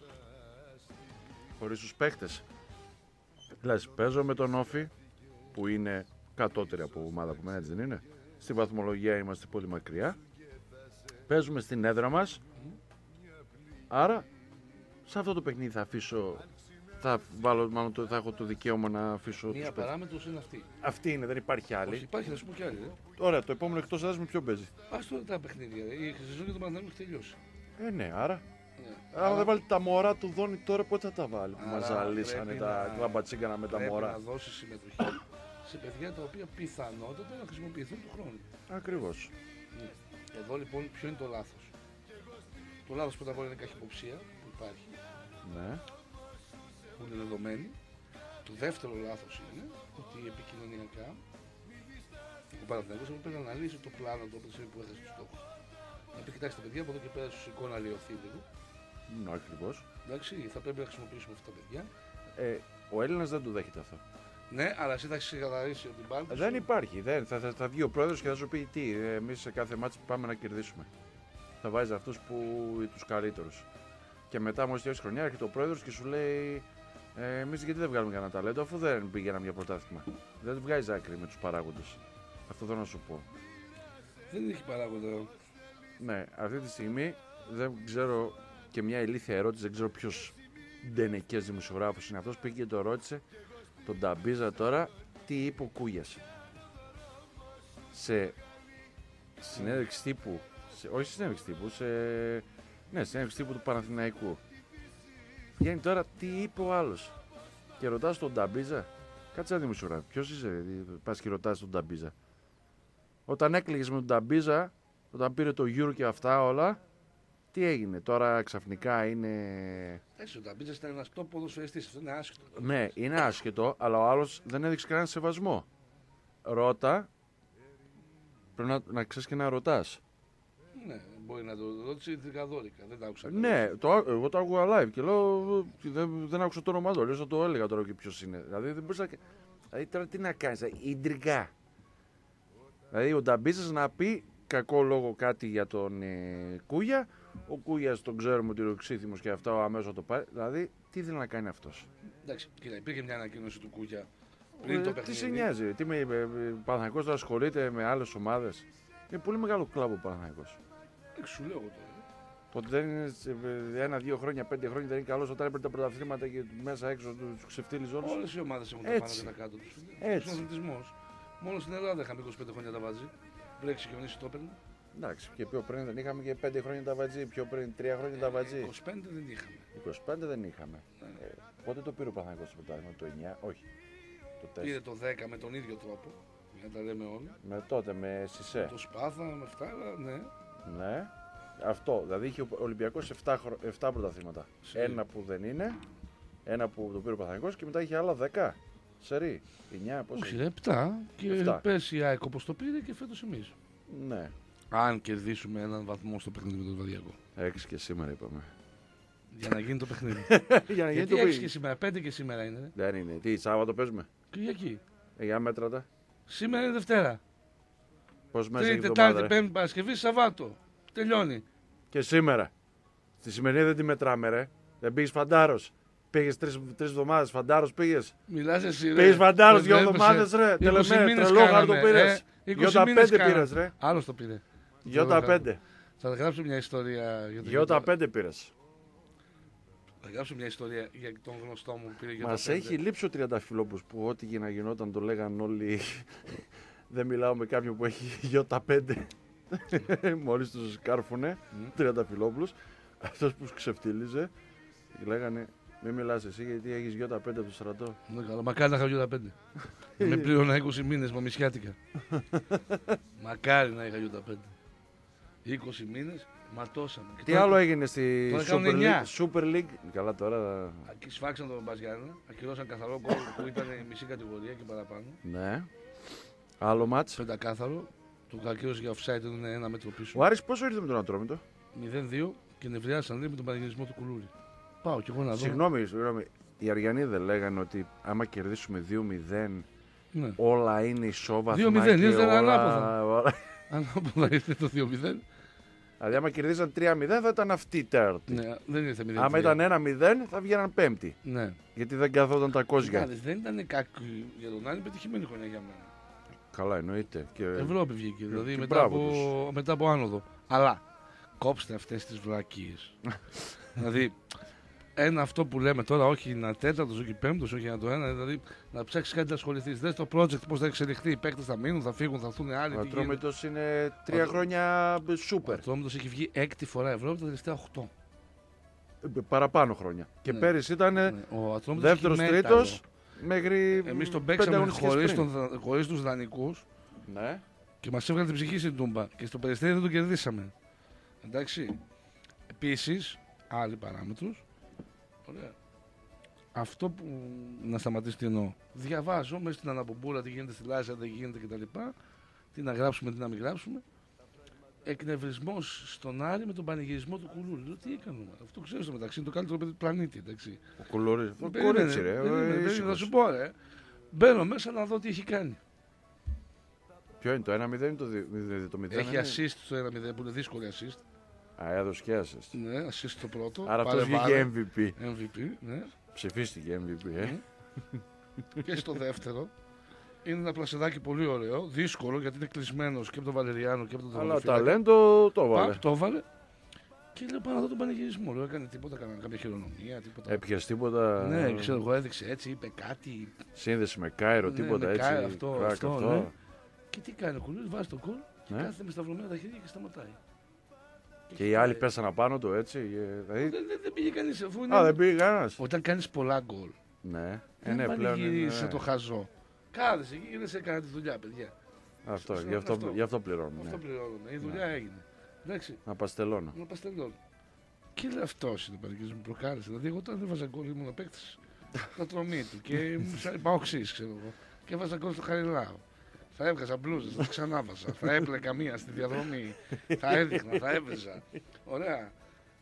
χωρίς τους παίκτες? Δηλαδή παίζω με τον Όφη που είναι κατώτερη από ομάδα που μένα, έτσι δεν είναι? Στη βαθμολογία είμαστε πολύ μακριά. Παίζουμε στην έδρα μας. Άρα σε αυτό το παιχνίδι θα αφήσω, θα, βάλω, μάλλον, το, θα έχω το δικαίωμα να αφήσω τους Μία παίκτες. παράμετρος είναι αυτή. Αυτή είναι, δεν υπάρχει άλλη. Όχι, υπάρχει, θα σου πω κι άλλη. Ε. Ωραία, το επόμενο εκτός έδρας με ποιο παίζει? Ας τώρα τα παιχνίδια. Η σεζόν για τον Παναθηναϊκό έχει τελειώσει. Ε, ναι, άρα. Ναι. Άμα δεν βάλει τα μωρά του Δόνη τώρα, πότε θα τα βάλει? Που Άρα μας ζαλίσανε πρέπει τα να- κλαμπατσίγκανα με τα Πρέπει μωρά. να δώσει συμμετοχή σε παιδιά τα οποία πιθανότατα να χρησιμοποιηθούν του χρόνου. Ακριβώς. Ναι. Εδώ λοιπόν ποιο είναι το λάθος? Το λάθος πρώτα απ' όλα είναι η καχυποψία που υπάρχει, Ναι. που είναι δεδομένη. Το δεύτερο λάθος είναι ότι επικοινωνιακά ο Παναθηναϊκός έπρεπε να αναλύσει το πλάνο του από τη στιγμή που έχασε τους στόχους. Να πει: κοιτάξτε, παιδιά, από εδώ και πέρα σου σηκώ να λιωθεί λίγο. Ναι, ακριβώς. Εντάξει, θα πρέπει να χρησιμοποιήσουμε αυτά τα παιδιά. Ε, ο Έλληνας δεν το δέχεται αυτό. Ναι, αλλά εσύ θα έχεις ξεκαθαρίσει ότι υπάρχει. Δεν υπάρχει. Δεν. Θα, θα, θα βγει ο πρόεδρος και θα σου πει τι. Εμείς σε κάθε μάτς πάμε να κερδίσουμε. Θα βάζει αυτούς που τους καλύτερους. Και μετά, μόλις τελειώσει χρονιά, έρχεται ο πρόεδρος και σου λέει: ε, Εμείς γιατί δεν βγάλουμε κανένα ταλέντο, αφού δεν πήγαιναμε για πρωτάθλημα. Δεν βγάζει άκρη με τους παράγοντες. Αυτό θέλω να σου πω. Δεν έχει παράγοντα. Ναι, αυτή τη στιγμή δεν ξέρω και μια ηλίθια ερώτηση, δεν ξέρω ποιος ντενεκές δημοσιογράφος είναι αυτός. Πήγε και το ρώτησε τον Ταμπίζα τώρα τι είπε ο Κούγιας. Σε συνέντευξη τύπου, σε, όχι σε συνέντευξη τύπου, σε ναι, συνέντευξη τύπου του Παναθηναϊκού. Βγαίνει τώρα τι είπε ο άλλος. Και ρωτάς τον Ταμπίζα, κάτσε ένα δημοσιογράφο, ποιος είσαι, πας και ρωτάς τον Ταμπίζα. Όταν έκλαιγες με τον Ταμπίζα, όταν πήρε το Euro και αυτά όλα, τι έγινε, τώρα ξαφνικά είναι. Έτσι, ο Ταμπίζας ήταν ένας top ποδοσφαιριστής, αυτό είναι άσχετο. Ναι, είναι άσχετο, αλλά ο άλλος δεν έδειξε κανένα σεβασμό. Ρώτα, πρέπει να, να ξέρεις και να ρωτάς. Ναι, μπορεί να το ρώτησε τρικαδόρικα, δεν τα άκουσα. Ναι, το, εγώ το άκουγα live και λέω δεν, δεν άκουσα το όνομά του, λέω το έλεγα τώρα και ποιος είναι. Δηλαδή δεν μπορείς να. Δηλαδή τώρα τι να κάνεις, ιντρικά. Δηλαδή ο Νταμπίζας να πει κακό λόγο κάτι για τον ε, Κούγια, ο Κούγιας τον ξέρουμε ότι είναι οξύθυμος και αυτά, ο αμέσως το πάρει. Δηλαδή τι ήθελε να κάνει αυτός. Εντάξει, κοίτα, υπήρχε μια ανακοίνωση του Κούγια πριν ε, το τι παιχνίδι. σε νοιάζει, τι με είπε, Παναθηναϊκός τώρα ασχολείται με άλλες ομάδες. Είναι πολύ μεγάλο κλαμπ ο Παναθηναϊκός. Εντάξει, σου λέω εγώ τώρα. Ότι δεν είναι ένα-δύο χρόνια, πέντε χρόνια δεν είναι καλός όταν έπαιρνε τα πρωταθλήματα και μέσα έξω του ξεφτύλιζε όλους. Όλες οι ομάδες έχουν τα πάνω και τα κάτω τους. Έτσι. Ο αθλητισμός. Μόνο στην Ελλάδα είχαμε είκοσι πέντε χρόνια τα βάζει. Βρέξει και ο Νίσης το έπαιρνε. Εντάξει, και πιο πριν δεν είχαμε και πέντε χρόνια τα βατζή, πιο πριν τρία χρόνια τα βατζή. είκοσι πέντε δεν είχαμε. είκοσι πέντε δεν είχαμε. Ναι. Ε, πότε το πήρε ο Παναθηναϊκός στο πρωτάθλημα, το εννιά, όχι. Το τέσσερα. Πήρε το δέκα με τον ίδιο τρόπο. Για να τα λέμε όλα. Με τότε, με Σισέ. Το Σπάθα, με αυτά, ναι. Ναι. Αυτό. Δηλαδή είχε ο Ολυμπιακός επτά πρωταθλήματα. Σερί. Ένα που δεν είναι, ένα που το πήρε ο Παναθηναϊκός και μετά είχε άλλα δέκα. Σερί. εννιά, πώς Όχι, είναι. ρε, επτά. Και Επτά. πέρσι η ΑΕΚ όπως το πήρε και φέτος εμείς. Ναι. Αν κερδίσουμε έναν βαθμό στο παιχνίδι με τον Βαδιακό. Έξι και σήμερα είπαμε. Για να γίνει το παιχνίδι. Για να γίνει Γιατί το έξι παιχνίδι. και σήμερα, πέντε και σήμερα είναι. Ρε. Δεν είναι. Τι, Σάββατο παίζουμε. Κυριακή. Ε, για μέτρατα. Σήμερα είναι Δευτέρα. Πώς μέσα Τρίτη, έχει Τετάρτη, εβδομάδα, ρε. Πέμπτη, Παρασκευή, Σαββάτο. Τελειώνει. Και σήμερα. Στη σημερινή δεν τη μετράμε, ρε. Δεν πήγες φαντάρος. Πήγες τρεις, τρεις εβδομάδες, φαντάρος πήγες. Μιλάς εσύ, ρε. Πήγες φαντάρος δύο Δεν εβδομάδες, ρε. είκοσι Τελεμέ, μήνες τρελό χαρτο κάναμε, πήρες. ε. είκοσι Γιώτα μήνες πέντε κάναμε. πήρες, ρε. Άλλος το πήρε. Γιώτα πέντε. Θα γράψω μια ιστορία για το Γιώτα πέντε πήρες. Θα γράψω μια ιστορία για τον γνωστό μου που πήρε Γιώτα Μας πέντε. έχει λείψει ο Τριανταφυλόπουλος που ό,τι και να γινόταν το λέγαν όλοι. Δεν μιλάω με κάποιον που έχει Γιώτα πέντε. Μόλις τους σκάρφουνε. Μμ. Τριανταφυλόπουλος. Αυτός που ξεφτύλιζε. Λέγανε μην μιλάς εσύ γιατί έχεις Γιώτα πέντε από το στρατό. Ναι, καλά. Μακάρι να είχα Γιώτα πέντε. Με πλήρωνα είκοσι μήνες μαμισιάτικα. Μακάρι να είχα Γιώτα πέντε. είκοσι μήνες ματώσαμε. Και Τι τώρα- άλλο έγινε στη τώρα κάνουν Super εννιά. League, Super League. Καλά τώρα. Εκεί σφάξαν τον Μπαζιάννα, ακυρώσαν καθαρό γκολ που ήταν η μισή κατηγορία και παραπάνω. Ναι. Άλλο μάτς. Πεντακάθαρο. Το ακύρωσε για offside είναι ένα μέτρο πίσω. Ο Άρης πόσο ήρθε με τον Ατρόμητο. μηδέν δύο και νευριάσαν λέει, με τον πανηγυρισμό του Κουλούρη. Πάω κι εγώ να δω. Συγγνώμη, συγγνώμη. Οι Αριανοί δεν λέγανε ότι άμα κερδίσουμε δύο μηδέν Ναι. όλα είναι ισόβαθμα. δύο μηδέν, και ήρθε όλα- ανάποδα. όλα- Ανάποδα ήρθε το δύο μηδέν. Δηλαδή, άμα κερδίζαν τρία μηδέν θα ήταν αυτή η τέταρτη. Ναι, δεν ήρθε μηδέν. Άμα ήταν ένα μηδέν θα βγαίναν πέμπτη. Ναι. Γιατί δεν καθόταν τα κόζια. Κοιτάξτε, δεν ήταν κακή για τον Άρη, πετυχημένη χρονιά για μένα. Καλά, εννοείται. Και... Ευρώπη βγήκε, δηλαδή και μετά μπράβο από, μετά από άνοδο. Αλλά κόψτε αυτές τις βλακίες. Δηλαδή, ένα αυτό που λέμε τώρα, όχι ένα τέταρτο, όχι πέμπτο, όχι ένα το ένα, δηλαδή να ψάξει κάτι να ασχοληθεί. Δες το project πώς θα εξελιχθεί. Οι παίκτες θα μείνουν, θα φύγουν, θα έρθουν άλλοι. Ο τι γίνεται. Ατρόμητος είναι τρία Ο- χρόνια Ο σούπερ. Ατρόμητος έχει βγει έκτη φορά Ευρώπη τα τελευταία οκτώ. Παραπάνω χρόνια. Και Ναι. πέρυσι ήταν Ναι. Ο Ατρόμητος δεύτερος, έχει μέταλλο. τρίτος μέχρι. Εμείς τον πέντε παίξαμε αγωνιστικές χωρίς, πριν. τον, χωρίς τους δανεικούς Ναι. και μας έβγαλε την ψυχή στην τούμπα. Και στο Περιστέρι δεν τον κερδίσαμε. Εντάξει. Επίσης, άλλη παράμετρος. Ωραία. Αυτό που να σταματήσει τι εννοώ. Διαβάζω μέσα στην αναπομπούρα τι γίνεται στη Λάρισα, δεν γίνεται κτλ. Τι να γράψουμε, τι να μην γράψουμε. Εκνευρισμός στον Άρη με τον πανηγυρισμό του Κουλούρη. Λέω, τι έκανε. Αυτό ξέρω στο μεταξύ, είναι το καλύτερο παιδί του πλανήτη. Εντάξει. Ο Κουλούρης. Ο Περίμενε, κορίτσι, ρε. ο περίμενε, περίμενε, ήσυχος. θα σου πω, ρε. Μπαίνω μέσα να δω τι έχει κάνει. Ποιο είναι το ένα μηδέν ή το, το μηδέν? Έχει assist στο ένα μηδέν που είναι δύσκολη assist. Α, έδωσε και assist. Ναι, assist το πρώτο. Άρα αυτός βγήκε εμ βι πι. εμ βι πι, ναι. Ψηφίστηκε εμ βι πι, ε. Και στο δεύτερο είναι ένα πλασεδάκι πολύ ωραίο, δύσκολο γιατί είναι κλεισμένο και από τον Βαλεριάνο και από τον Αλλά τερματοφύλακα. ταλέντο το βάλε. Παπ, το έβαλε. Και λέω πάνω να δω τον πανηγυρισμό. Λέω έκανε τίποτα, έκανε κάποια χειρονομία. Τίποτα. Έπιασε τίποτα. Ναι, ξέρω εγώ, έδειξε έτσι, είπε κάτι. Σύνδεση με Κάιρο, Ναι, τίποτα με έτσι. Κάιρο, αυτό, κράκ, αυτό, αυτό. ναι. Και τι κάνει ο Κουλής, βάζει το κόλ και Ναι. κάθεται με σταυρωμένα τα χέρια και σταματάει. Και οι άλλοι πέσαν απάνω του έτσι. ε, Δηλαδή... Δεν, δεν, δεν πήγε κανεί αφού είναι. Α, δεν πήγε κανένα. Όταν κάνει πολλά γκολ, Ναι, ε, δεν ναι, πλέον. πανηγυρίζει είναι- το χαζό. Κάθεσαι εκεί και δεν σε κάνει τη δουλειά, παιδιά. Αυτό, Σωστά, γι' αυτό, αυτό. γι' αυτό πληρώνουμε. Αυτό Ναι. πληρώνουμε. Η δουλειά έγινε. Εντάξει, Να παστελώνω. να παστελώνω. Και λέει αυτό είναι ο πανηγυρισμό που προκάλεσε. Δηλαδή, εγώ όταν δεν βάζα γκολ ήμουν παίκτη στα τρομή του και ήμουν σαν παοξή, ξέρω εγώ. Και έβαζα γκολ στο Χαριλάου. Θα έβγαζα μπλούζες, θα τις ξανάβαζα. Θα έπλεκα μία στη διαδρομή. Θα έδειχνα, θα έβαιζα. Ωραία.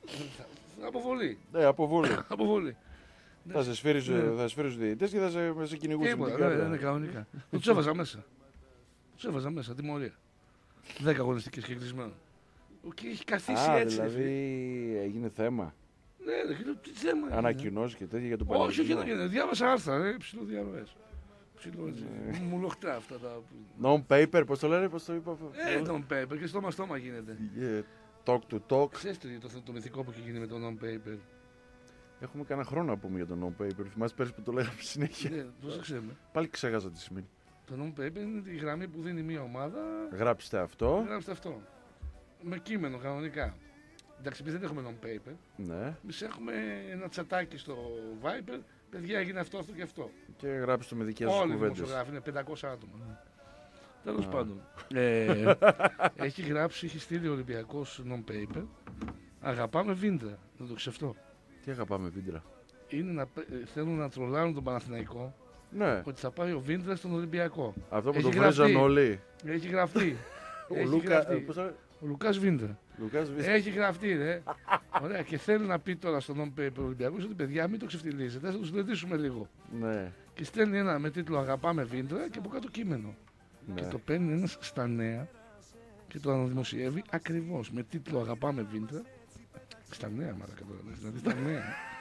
Θα- Αποβολή. Ναι, αποβούλη. Αποβολή. θα σε σφύρεις Ναι. θα σε σφύρεις τους διαιτητές και θα σε, θα σε κυνηγούσουν. Τίποτα, την ναι, κάρτα. ναι, ναι, κανονικά. Του έβαζα μέσα. Του έβαζα μέσα, τιμωρία. Δέκα αγωνιστικές και κλεισμένο. Και έχει καθίσει Α, έτσι. δηλαδή ρε έγινε θέμα. φίλε. Ναι, ρε, και λέω, τι θέμα είναι. Ανακοινώσει και τέτοια για τον Όχι, όχι, Παναγιώτο. δεν γίνεται. Διάβασα άρθρα, ρε, ψιλοδιαρροές. Ψιλο έτσι. Ναι. Μου λοχτά αυτά τα. Non-paper, πώς το λένε, πώς το είπα. Ε, non paper και στόμα στόμα γίνεται. Ε, Talk to talk. Ξέρεις το, το, το μυθικό που έχει γίνει με το non paper. Έχουμε κανένα χρόνο να πούμε για το non-paper. Θυμάσαι πέρυσι που το λέγαμε συνέχεια. Ναι, πρόσεξε με. Πάλι ξέχασα τι σημαίνει. Το non paper είναι η γραμμή που δίνει μια ομάδα. Γράψτε αυτό. Γράψτε αυτό. Με κείμενο κανονικά. Εντάξει, εμείς δεν έχουμε non paper. Ναι. Εμείς έχουμε ένα τσατάκι στο Viber. Παιδιά, έγινε αυτό, αυτό και αυτό. Και γράψτε το με δικές σας Όλοι οι κουβέντες. δημοσιογράφοι είναι πεντακόσια άτομα. Τέλος Α. πάντων. Ε, έχει γράψει, έχει στείλει ο Ολυμπιακός non-paper. Αγαπάμε Βίντρα. Να το ξεφτώ. Τι αγαπάμε, Βίντρα. Είναι να, πε- ε, θέλουν να τρολάρουν τον Παναθηναϊκό Ναι. ότι θα πάει ο Βίντρα στον Ολυμπιακό. Αυτό που Έχει το βρίζαν γραφτεί. όλοι. Έχει γραφτεί. Ο έχει Λούκα. γραφτεί. ε, πώς το λένε? Ο Λουκάς Βίντρα. Λουκάς Βίντρα. Έχει γραφτεί, ρε. Ωραία. Και θέλει να πει τώρα στον non-paper Ολυμπιακός ότι παιδιά μην το ξεφτιλίζετε, θα το συναντήσουμε λίγο. Ναι. Και στέλνει ένα με τίτλο Αγαπάμε Βίντρα και από κάτω κείμενο. Και Ναι. το παίρνει ένας στα νέα και το αναδημοσιεύει ακριβώς με τίτλο Αγαπάμε Βίντρα. Στα νέα, μαλάκα τώρα. Δηλαδή στα νέα.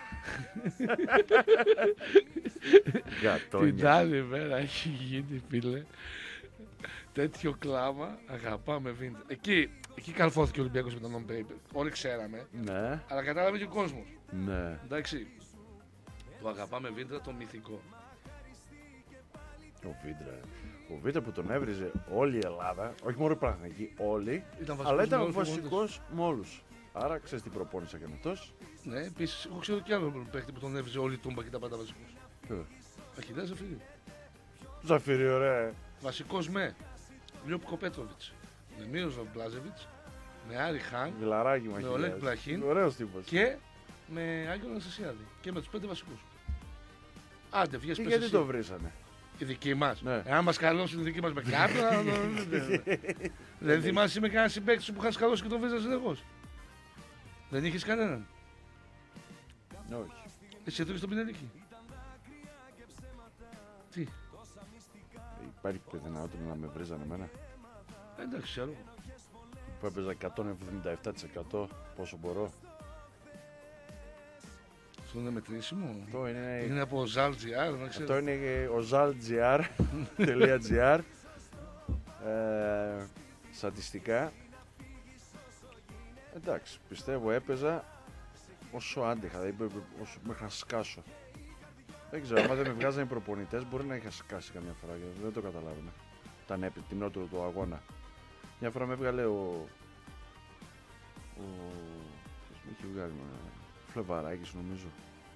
Την Γατόνια. άλλη μέρα έχει γίνει, φίλε, τέτοιο κλάμα. Αγαπάμε Βίντρα. Εκεί, εκεί καλφώθηκε ο Ολυμπιακός με το non-paper. Όλοι ξέραμε, Ναι. αλλά κατάλαβε και ο κόσμος. Ναι. Εντάξει. Το Αγαπάμε Βίντρα το μυθικό. Ο Βίντρα. Ο Βίντρα που τον έβριζε όλη η Ελλάδα, όχι μόνο η Παναθηναϊκή, όλοι, Ήταν αλλά ήταν με όλους τους βασικός με όλους. Άρα ξέρεις τι προπόνησε έκανε αυτός. Ναι, επίσης, εγώ ξέρω κι άλλο παίχτη που τον έβριζε όλη η τούμπα και τα πάντα βασικός. Ποιο? Αχιλλέας Ζαφυρίου. Ζαφύριο, ωραία. Βασικός με Λιόπικο Πέτροβιτς, με Μίροσλαβ Μπλάζεβιτς, με Άρη Χάν Γλαράκι Με μαχηλιάς. Ολέγκ Πλαχίν. Ωραίος τύπος. και με Άγγελο Αναστασιάδη. Και με τους πέντε βασικούς. Άντε, βγες Και πες γιατί εσύ. το βρίσανε. Οι δικοί μας. Ναι. Εάν μας καλώσουν οι δικοί μας με κάρτα. Δεν θυμάσαι με κανένα συμπαίκτη σου που είχα σκαλώσει και τον βρίζα συνεχώς. Δεν είχες κανέναν. Όχι. Εσύ εδώ και στον Πινελίκη. Τι. Υπάρχει πιθανότητα να με βρίζανε εμένα. Ε, Εντάξει, ξέρω. Που έπαιζα εκατόν εβδομήντα επτά τοις εκατό πόσο μπορώ. Αυτό είναι μετρήσιμο. Αυτό είναι, Είναι από Ζαλτζιάρ, να ξέρω. αυτό είναι ε, ο zalgr.gr ε, στατιστικά. Εντάξει, πιστεύω έπαιζα όσο άντεχα, δηλαδή όσο μέχρι να σκάσω. Δεν ξέρω, άμα δεν με βγάζανε οι προπονητές μπορεί να είχα σκάσει καμιά φορά, γιατί δεν το καταλάβαινα. Ήταν έπι, την ώρα του αγώνα. Μια φορά με έβγαλε ο... ο... ποιος με είχε βγάλει, μα... Φλεβαράκης νομίζω.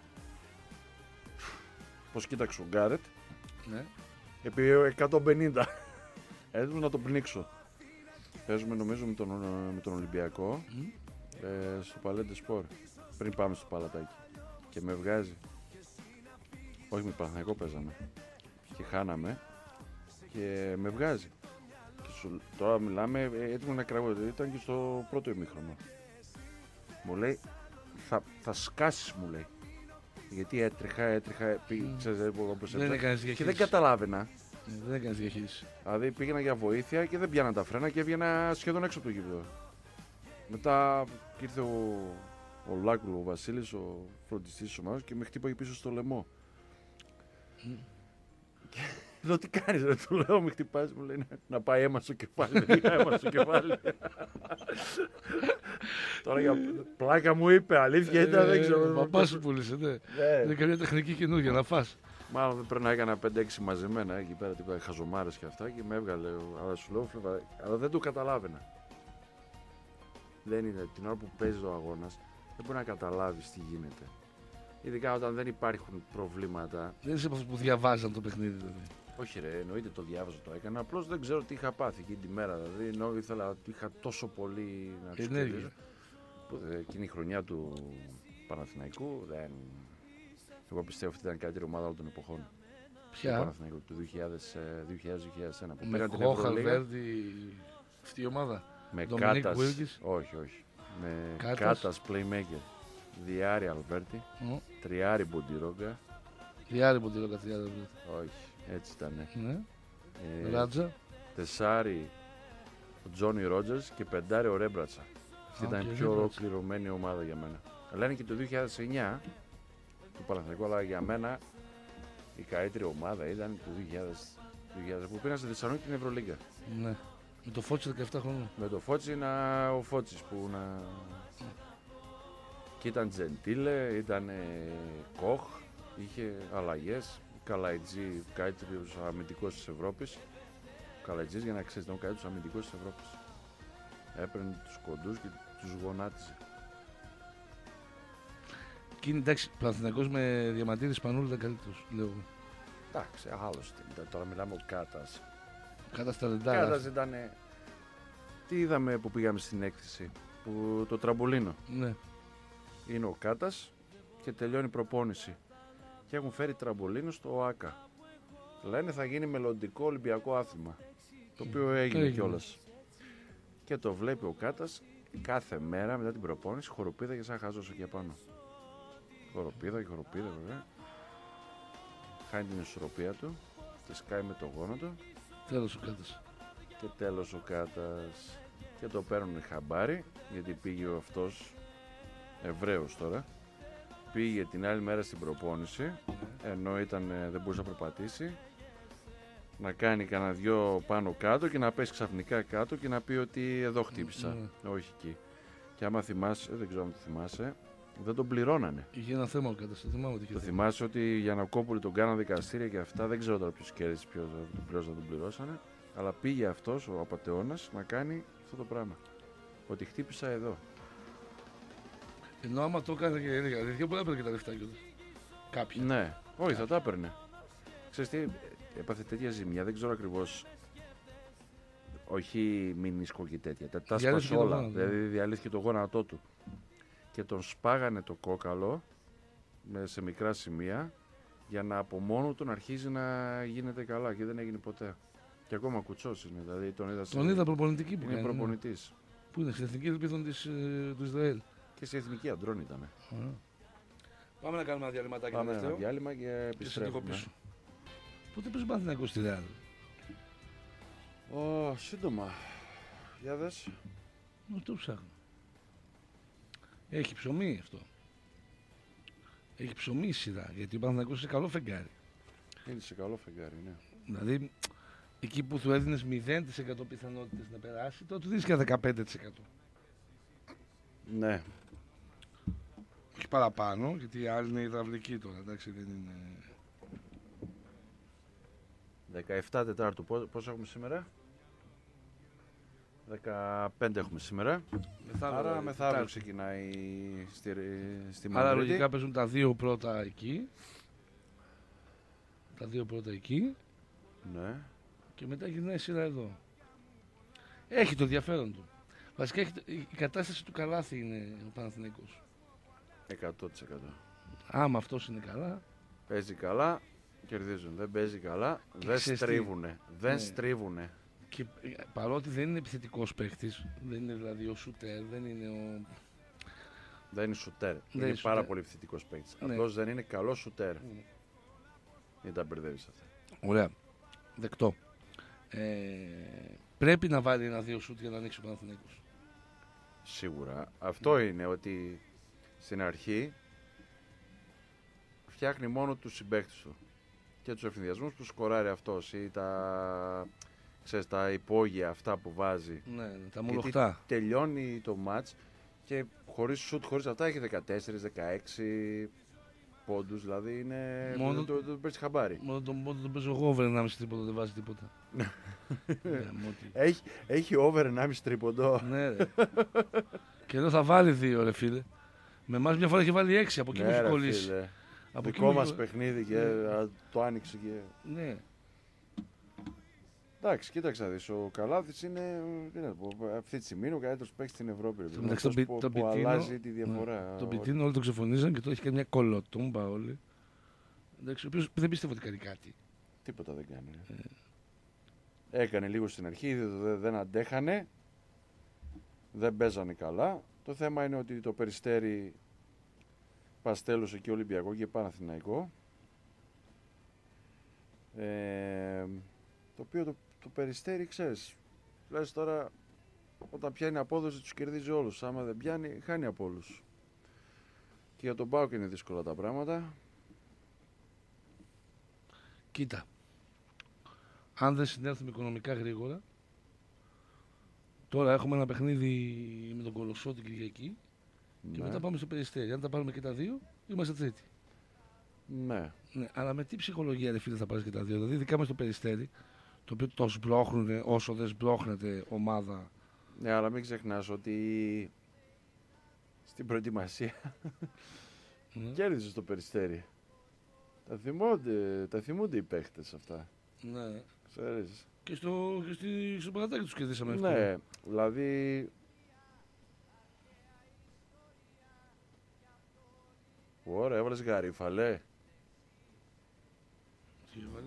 Πως κοίταξε ο Γκάρετ, Ναι. επί εκατόν πενήντα. Έτοιμος να το πνίξω. Παίζουμε νομίζω με τον, με τον Ολυμπιακό Μμ. ε, στο Παλέντε Σπορ. Πριν πάμε στο Παλατάκι. Και με βγάζει. Όχι με Παναθηναϊκό παίζαμε. Και χάναμε. Και με βγάζει. Και σου, τώρα μιλάμε ε, έτοιμο να κραγώ. Ήταν και στο πρώτο ημίχρονο. Μου λέει θα, θα σκάσεις μου λέει. Γιατί έτρεχα, έτρεχα, πήγα, ξέρεις, όπως Δεν έτρεχα έκανες και διαχείριση. δεν καταλάβαινα. Δεν έκανες διαχείριση. Δηλαδή πήγαινα για βοήθεια και δεν πιάνα τα φρένα και έβγαινα σχεδόν έξω από το γήπεδο. Μετά ήρθε ο, ο Λάκουλο, ο Βασίλης, ο φροντιστής της ομάδας και με χτύπαγε πίσω στο λαιμό. Mm. Και λέω τι κάνεις ρε, του λέω με χτυπάς, μου λέει να πάει αίμα στο κεφάλι, πήγα αίμα στο κεφάλι. Τώρα για πλάκα μου είπε, αλήθεια ήταν, δεν ξέρω. Παπά σου πούλησε, ναι. Είναι καμιά τεχνική καινούργια να φας. Μάλλον δεν πρέπει να έκανα πέντε έξι μαζεμένα εκεί πέρα, τίποτα χαζομάρες και αυτά και με έβγαλε, αλλά σου λέω, αλλά δεν το καταλάβαινα. Δεν είναι, την ώρα που παίζει ο αγώνας, δεν μπορεί να καταλάβεις τι γίνεται. Ειδικά όταν δεν υπάρχουν προβλήματα. Δεν είσαι από αυτούς που διαβάζαν το παιχνίδι, δηλαδή. Όχι, ρε, εννοείται το διάβαζα, το έκανα. Απλώς δεν ξέρω τι είχα πάθει εκείνη τη μέρα. Δηλαδή, ενώ ήθελα, είχα τόσο πολύ να τους κερδίσω. Εκείνη η χρονιά του Παναθηναϊκού δεν. Εγώ πιστεύω αυτή ήταν η καλύτερη ομάδα όλων των εποχών. Ποια? Το Παναθηναϊκό του δύο χιλιάδες δύο χιλιάδες ένα. Που με Κόχαλ, Βέρντι, αυτή η ομάδα. Με Κάτας. Όχι, όχι. Με Κάτας playmaker. Διάρη Αλβέρτη. Mm. Τριάρη Μποντιρόγκα. Διάρη Μποντιρόγκα, τριάρη Αλβέρτη. Όχι, έτσι ήταν. Ναι. Ε, Ράτζα. Τεσάρι ο Τζόνι Ρότζερς και πεντάρι ο Ρέμπρατσα. Αυτή okay, ήταν η πιο ολοκληρωμένη ομάδα για μένα. Λένε και το δύο χιλιάδες εννιά του Παναθηναϊκού, αλλά για μένα η καλύτερη ομάδα ήταν το δύο χιλιάδες που πήγαν στη Θεσσαλονίκη την Ευρωλίγκα. Ναι. Με το Φώτσι δεκαεπτά χρόνων. Με το Φώτσι να, ο Φώτσις που να. Και ήταν Τζεντίλε, ήταν Κοχ, είχε αλλαγές. Καλαϊτζή, καλύτερος αμυντικός της Ευρώπης. Καλαϊτζής, για να ξέρεις, ήταν ο καλύτερος αμυντικός της Ευρώπης. Έπαιρνε τους κοντούς και τους γονάτιζε. Και είναι εντάξει, Παναθηναϊκός με Διαμαντίδη Σπανούλη ήταν καλύτερος, λέω εγώ. Εντάξει, άλλος ήταν. Τώρα μιλάμε ο Κάτας. Ο Κάτας ταλεντάρας. Κάτας ήταν. Τι είδαμε που πήγαμε στην έκθεση, που το τραμπολίνο. Ναι. Είναι ο Κάτας και τελειώνει η προπόνηση. Και έχουν φέρει τραμπολίνο στο ΟΑΚΑ. Λένε θα γίνει μελλοντικό Ολυμπιακό άθλημα. Το οποίο έγινε έγινε. κιόλας. Και το βλέπει ο Κάτας κάθε μέρα μετά την προπόνηση, χοροπίδα και σαν χάζος εκεί απάνω. Χοροπίδα και χοροπίδα βέβαια. Χάνει την ισορροπία του και σκάει με το γόνατο. Τέλος ο Κάτας. Και τέλος ο Κάτας. Και το παίρνουν χαμπάρι, γιατί πήγε ο αυτός Εβραίος τώρα. Πήγε την άλλη μέρα στην προπόνηση, ενώ ήταν, δεν μπορούσε να προπατήσει, να κάνει κανένα δυο πάνω κάτω και να πέσει ξαφνικά κάτω και να πει ότι εδώ χτύπησα, mm. όχι εκεί. Και άμα θυμάσαι, δεν ξέρω αν το θυμάσαι, δεν τον πληρώνανε. Είχε ένα θέμα ο Κάτας, το θυμάμαι ότι είχε. Το θυμάσαι ότι για να κόπουλοι τον κάναν δικαστήρια και αυτά, δεν ξέρω τώρα ποιος κέρδισε, ποιος να τον πληρώσανε, αλλά πήγε αυτός ο απατεώνας να κάνει αυτό το πράγμα. Ότι χτύπησα εδώ. Ενώ άμα το έκανε και έλεγα αλήθεια, μπορεί να έπαιρνε και τα λεφτά κιόλας. Κάποια. Ναι, όχι, θα τα έπαιρνε. Ξέρεις τι, έπαθε τέτοια ζημιά, δεν ξέρω ακριβώς. Όχι μηνίσκο και τέτοια. Τα, τα σπάσε όλα. Γόνατο, δηλαδή διαλύθηκε το γόνατό του. Και τον σπάγανε το κόκαλο με, σε μικρά σημεία για να από μόνο του να αρχίζει να γίνεται καλά. Και δεν έγινε ποτέ. Και ακόμα κουτσός είναι. Δηλαδή τον είδα, τον είδα προπονητική που είναι προπονητής. Πού είναι, στην εθνική ελπίδα της, ε, του Ισραήλ. Και σε εθνική αντρών ήταν. Mm. Πάμε να κάνουμε ένα διαλυματάκι. Πάμε ένα διάλειμμα και επιστρέφουμε. Πότε πες Παναθηναϊκό στη Ρεάλ? Ω, σύντομα. Για δες. Αυτό ψάχνω. Έχει ψωμί αυτό. Έχει ψωμί η σειρά, γιατί ο Παναθηναϊκός είναι σε καλό φεγγάρι. Είναι σε καλό φεγγάρι, ναι. Δηλαδή, εκεί που του έδινες μηδέν τοις εκατό πιθανότητες να περάσει, τώρα του δίνεις και δεκαπέντε τοις εκατό. Ναι. Όχι παραπάνω, γιατί η άλλη είναι υδραυλική τώρα, εντάξει, δεν είναι... δεκαεπτά Τετάρτου, πόσο έχουμε σήμερα? δεκαπέντε έχουμε σήμερα. Μεθαύριο, άρα μεθαύριο ξεκινάει στη, στη Μαδρίτη. Άρα λογικά παίζουν τα δύο πρώτα εκεί. Τα δύο πρώτα εκεί. Ναι. Και μετά γυρνάει η σειρά εδώ. Έχει το ενδιαφέρον του. Βασικά έχει, η κατάσταση του καλάθι είναι ο Παναθηναϊκός. εκατό τοις εκατό. Άμα αυτός είναι καλά. Παίζει καλά, κερδίζουν. Δεν παίζει καλά, και δεν στρίβουνε. Δεν ναι. στρίβουνε. Και παρότι δεν είναι επιθετικός παίκτης, δεν είναι δηλαδή ο σουτέρ, δεν είναι ο, Δεν είναι σουτέρ. Δεν είναι είναι πάρα σουτέρ. πολύ επιθετικός παίκτης. Ναι. Απλώς δεν είναι καλό σουτέρ. Mm. Μην τα μπερδεύεις αυτά. Ωραία. Δεκτό. Ε, πρέπει να βάλει ένα-δύο σουτ για να ανοίξει ο Παναθηναϊκός. Σίγουρα. Αυτό είναι ότι στην αρχή φτιάχνει μόνο τους συμπαίκτες του και τους ευθυνδιασμούς που σκοράρει αυτός ή τα, ξέρεις, τα υπόγεια αυτά που βάζει. Ναι, ναι, τα Γιατί μολοχτά. τελειώνει το μάτς και χωρίς σουτ, χωρίς αυτά έχει δεκατέσσερα δεκαέξι πόντους, δηλαδή είναι... Μόνο- το, το, το παίρνει χαμπάρι. Μόνο τον μόνο τον παίζω εγώ over ενάμιση τρίποντο, δεν βάζει τίποτα. Ναι, μότι. Έχει, έχει over ενάμιση τρίποντο. Ναι, ρε. Και εδώ θα βάλει δύο, ρε φίλε. Με εμάς μια φορά έχει βάλει έξι, από εκεί μου Ναι, έχει ρε, κολλήσει. φίλε. Από εκεί Δικό μου μας έχει- παιχνίδι και Ναι. α, το άνοιξε και... Ναι. Εντάξει, κοίταξε να δεις, ο Καλάθης είναι, τι να πω, αυτή τη στιγμή είναι ο καλύτερος παίκτης στην Ευρώπη. Στο Είναι μεταξύ, αυτός τον που, Πι- που τον Πιτίνο- αλλάζει τη διαφορά. Τον Ο- Πιτίνο όλοι τον ξεφωνίζαν και τώρα έχει κάνει μια κολοτούμπα όλοι. Εντάξει, ο οποίος δεν πίστευε ότι κάνει κάτι. Τίποτα δεν κάνει. ρε. Ε. Έκανε λίγο στην αρχή, είδε ότι δεν, δεν αντέχανε, δεν παίζανε καλά. Το θέμα είναι ότι το Περιστέρι παστέλωσε και Ολυμπιακό και Παναθηναϊκό. Ε, το οποίο το, το Περιστέρι, ξέρεις, λες τώρα όταν πιάνει απόδοση τους κερδίζει όλους. Άμα δεν πιάνει, χάνει από όλους. Και για τον ΠΑΟΚ είναι δύσκολα τα πράγματα. Κοίτα. Αν δεν συνέλθουμε οικονομικά γρήγορα, τώρα έχουμε ένα παιχνίδι με τον Κολοσσό την Κυριακή και Ναι. μετά πάμε στο Περιστέρι. Αν τα πάρουμε και τα δύο, είμαστε τρίτη. Ναι. Ναι, αλλά με τι ψυχολογία, ρε φίλε, θα πάρεις και τα δύο. Δηλαδή, ειδικά με στο Περιστέρι, το οποίο το σμπρώχνουν όσο δεν σμπρώχνεται ομάδα. Ναι, αλλά μην ξεχνάς ότι στην προετοιμασία Ναι. κέρδισε το Περιστέρι. Τα θυμούνται, τα θυμούνται οι παίχτες αυτά. Ναι. Ξέρεις. Και στο, και στη, στο Πανατάκι τους κερδίσαμε εύκολα. Ναι, δηλαδή... Ωραία, έβαλες γαρίφαλε. Τι έβαλε.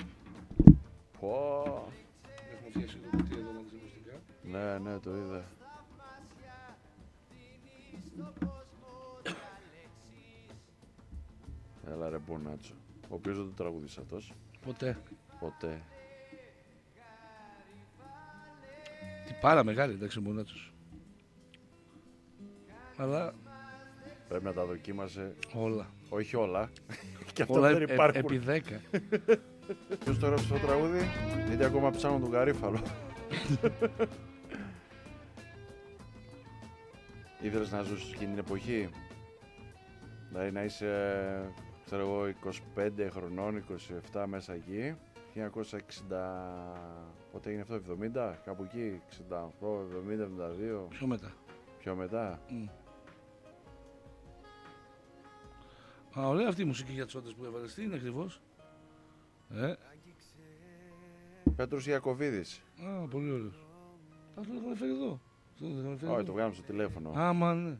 Πω. Έχουμε φτιάξει το κουτί εδώ μαζί μυστικά. Ναι, ναι, το είδα. Έλα ρε Μπονάτσο. Ο οποίος δεν το τραγουδίσει αυτός. Ποτέ. Ποτέ. Τι πάρα μεγάλη, εντάξει, ο Μπονάτσος. Αλλά Πρέπει να τα δοκίμασε. όλα. Όχι όλα. Και αυτά Όλα δεν ε- υπάρχουν. επί δέκα. Ποιος το έγραψε το τραγούδι, γιατί ακόμα ψάχνω τον γαρίφαλο. Ήθελες να ζήσεις εκείνη την εποχή, δηλαδή να είσαι, ξέρω εγώ, είκοσι πέντε χρονών, είκοσι επτά μέσα εκεί, χίλια εννιακόσια εξήντα, πότε έγινε αυτό, εβδομήντα, κάπου εκεί, εξήντα οκτώ, εβδομήντα, εβδομήντα δύο, Πιο μετά. πιο μετά. Mm. Α, ωραία αυτή η μουσική για τσόντες που έβαλες. Τι είναι ακριβώς. Ε, Πέτρος Ιακωβίδης. α, πολύ ωραίος. Αυτό το είχαμε φέρει εδώ. Αυτό το είχαμε φέρει Όχι, εδώ. το βγάλαμε στο τηλέφωνο. Άμα, ναι.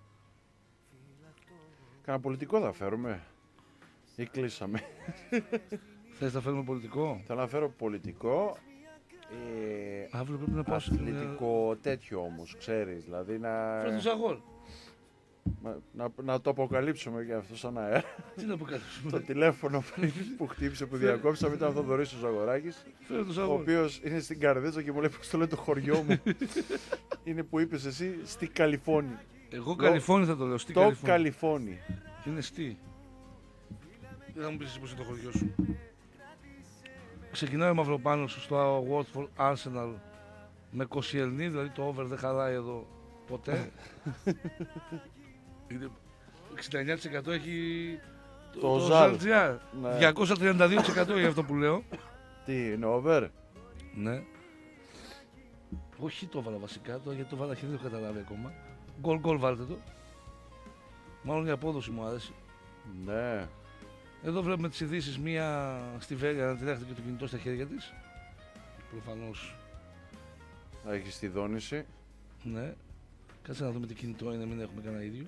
Κάνα πολιτικό θα φέρουμε ή κλείσαμε. Θες να φέρουμε πολιτικό. Θέλω να φέρω πολιτικό. Ε, Αύριο πρέπει να πάω σε αθλητικό τέτοιο όμως, ξέρεις, δηλαδή να, Φέρε το Ζαγόρ. να, να, να το αποκαλύψουμε και αυτό σαν αέρα. Τι να Το αποκαλύψουμε. τηλέφωνο που χτύπησε, που διακόψαμε, ήταν ο Θοδωρής ο Ζαγοράκης, Φέρε το ο Ζαγόρ. οποίος είναι στην Καρδίτσα και μου λέει πώς το λέει το χωριό μου. Είναι που είπες εσύ, στη Καλιφώνη. Εγώ Καλιφώνη θα το λέω. Στη Το Καλιφώνη. Καλιφώνη. Είναι στη. Δεν θα μου πεις εσύ πώς είναι το χωριό σου. Ξεκινάει ο Μαυροπάνος στο Watford Arsenal με Κοσιελνή, δηλαδή το over δεν χαλάει εδώ ποτέ. Είναι εξήντα εννιά τοις εκατό έχει Το Ζαλ. Ζαλτζιάρ. Ναι. διακόσια τριάντα δύο τοις εκατό για αυτό που λέω. Τι, είναι over. Ναι. Όχι το έβαλα βασικά, το, γιατί το βάλα χέρι δεν το έχω καταλάβει ακόμα. Γκολ γκολ βάλτε το. Μάλλον η απόδοση μου άρεσε. Ναι. Εδώ βλέπουμε τις ειδήσεις, μία στη Βέρεια να την έχετε και το κινητό στα χέρια της. Προφανώς, Θα έχεις τη δόνηση. ναι. Κάτσε να δούμε τι κινητό είναι, μην έχουμε κανένα ίδιο.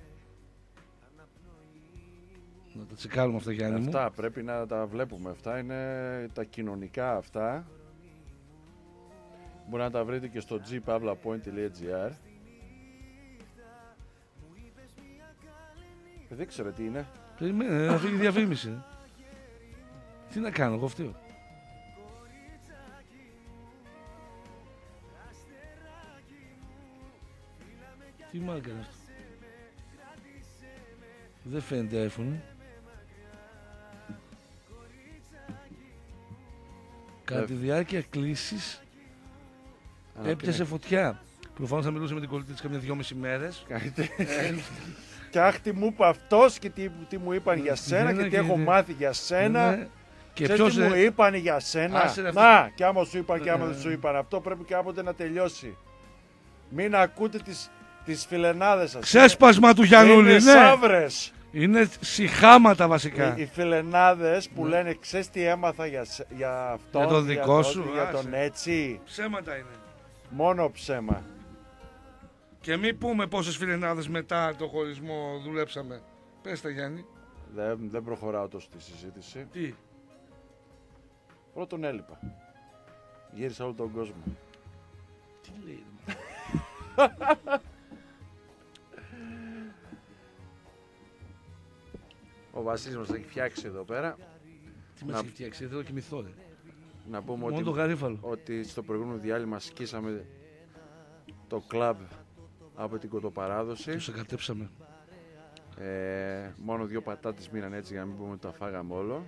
Να τα τσεκάρουμε αυτά, Γιάννη μου. Αυτά πρέπει να τα βλέπουμε. Αυτά είναι τα κοινωνικά αυτά. Μπορεί να τα βρείτε και στο τζι παύλα point τελεία τζι άρ. Δεν ξέρω τι είναι. Περιμένε, να φύγει διαφήμιση. Τι να κάνω, εγώ φταίω. Τι μάρκα είναι αυτό. Δεν φαίνεται iPhone. Κατά τη διάρκεια κλήσης έπιασε φωτιά. Προφανώς θα μιλούσε με την κολλητή της καμιά δυόμιση μέρες. Και άχ, τι μου είπε αυτός και τι, τι μου είπαν για σένα και τι έχω μάθει για σένα. Και ποιος τι μου είπαν για σένα. Να, και άμα σου είπαν και άμα δεν σου είπαν αυτό, πρέπει κάποτε να τελειώσει. Μην ακούτε τις, τις φιλενάδες σας. Ξέσπασμα του Γιαννούλη, είναι σαύρες. Είναι συχάματα βασικά. Οι, οι φιλενάδες που λένε, ξέρεις τι έμαθα για, για αυτόν, για τον δικό για σου, τον, για τον έτσι. Ψέματα είναι. Μόνο ψέμα. Και μη πούμε πόσες φιλενάδες μετά το χωρισμό δουλέψαμε. Πες τα, Γιάννη. Δεν, δεν προχωράω τόσο στη συζήτηση. Τι. Πρώτον έλειπα. Γύρισα όλο τον κόσμο. Τι λέει. Ο Βασίλης μας έχει φτιάξει εδώ πέρα. Τι μας έχει φτιάξει, δεν θέλω να κοιμηθώ. Ρε. Να πούμε μόνο ότι, το γαρίφαλο. ότι στο προηγούμενο διάλειμμα σκίσαμε το κλαμπ από την κοτοπαράδοση. Τους εγκατέψαμε. Ε, μόνο δύο πατάτες μείναν έτσι για να μην πούμε ότι τα φάγαμε όλο.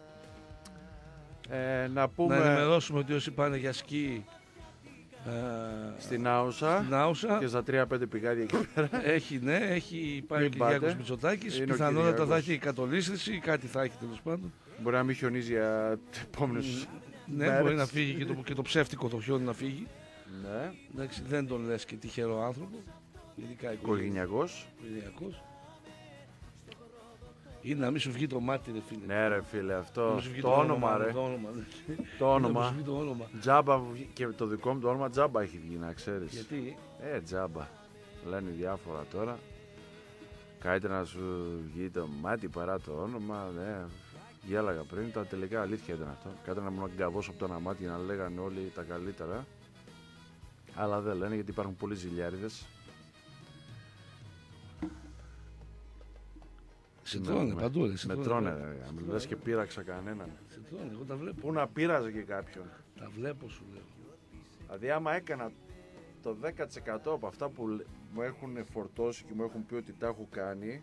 Ε, να πούμε... Να ενημερώσουμε ότι όσοι πάνε για σκι ε, στην Άουσα, στην Άουσα και στα τρία πέντε πηγάδια εκεί πέρα. Έχει, ναι, έχει πάει ο Κυριάκος Μητσοτάκης. Πιθανότατα θα έχει κατολίσθηση ή κάτι θα έχει τέλος πάντων. Μπορεί να μην χιονίζει για τις επόμενες Ναι, μέρες. μπορεί να φύγει και το, και το ψεύτικο το χιόνι να φύγει. Ναι. Εντάξει, δεν τον λες και τυχερό άνθρωπο. Ειδικά οικογενειακός. Οικογενειακός. Ή να μην σου βγει το μάτι, ρε φίλε. Ναι, ρε φίλε, αυτό. Το, το όνομα, όνομα, ρε. Το όνομα, το όνομα. το όνομα. Τζάμπα, και το δικό μου το όνομα Τζάμπα έχει βγει, να ξέρεις. Γιατί? Ε, Τζάμπα. Λένε διάφορα τώρα. Καλύτερα να σου βγει το μάτι παρά το όνομα. Ναι. Γέλαγα πριν, τα τελικά αλήθεια ήταν αυτό. Κάτι να μου αγκαβώσω από το ένα μάτι για να λέγανε όλοι τα καλύτερα. Αλλά δεν λένε γιατί υπάρχουν πολλοί ζηλιάριδες. Σε τρώνε παντού, ρε. Με τρώνε, ρε. Μην λες και πείραξα κανέναν. Σε τρώνε, εγώ τα βλέπω. Πού να πείραζε και κάποιον. Τα βλέπω, σου λέω. Δηλαδή, άμα έκανα το δέκα τοις εκατό από αυτά που μου έχουν φορτώσει και μου έχουν πει ότι τα έχω κάνει,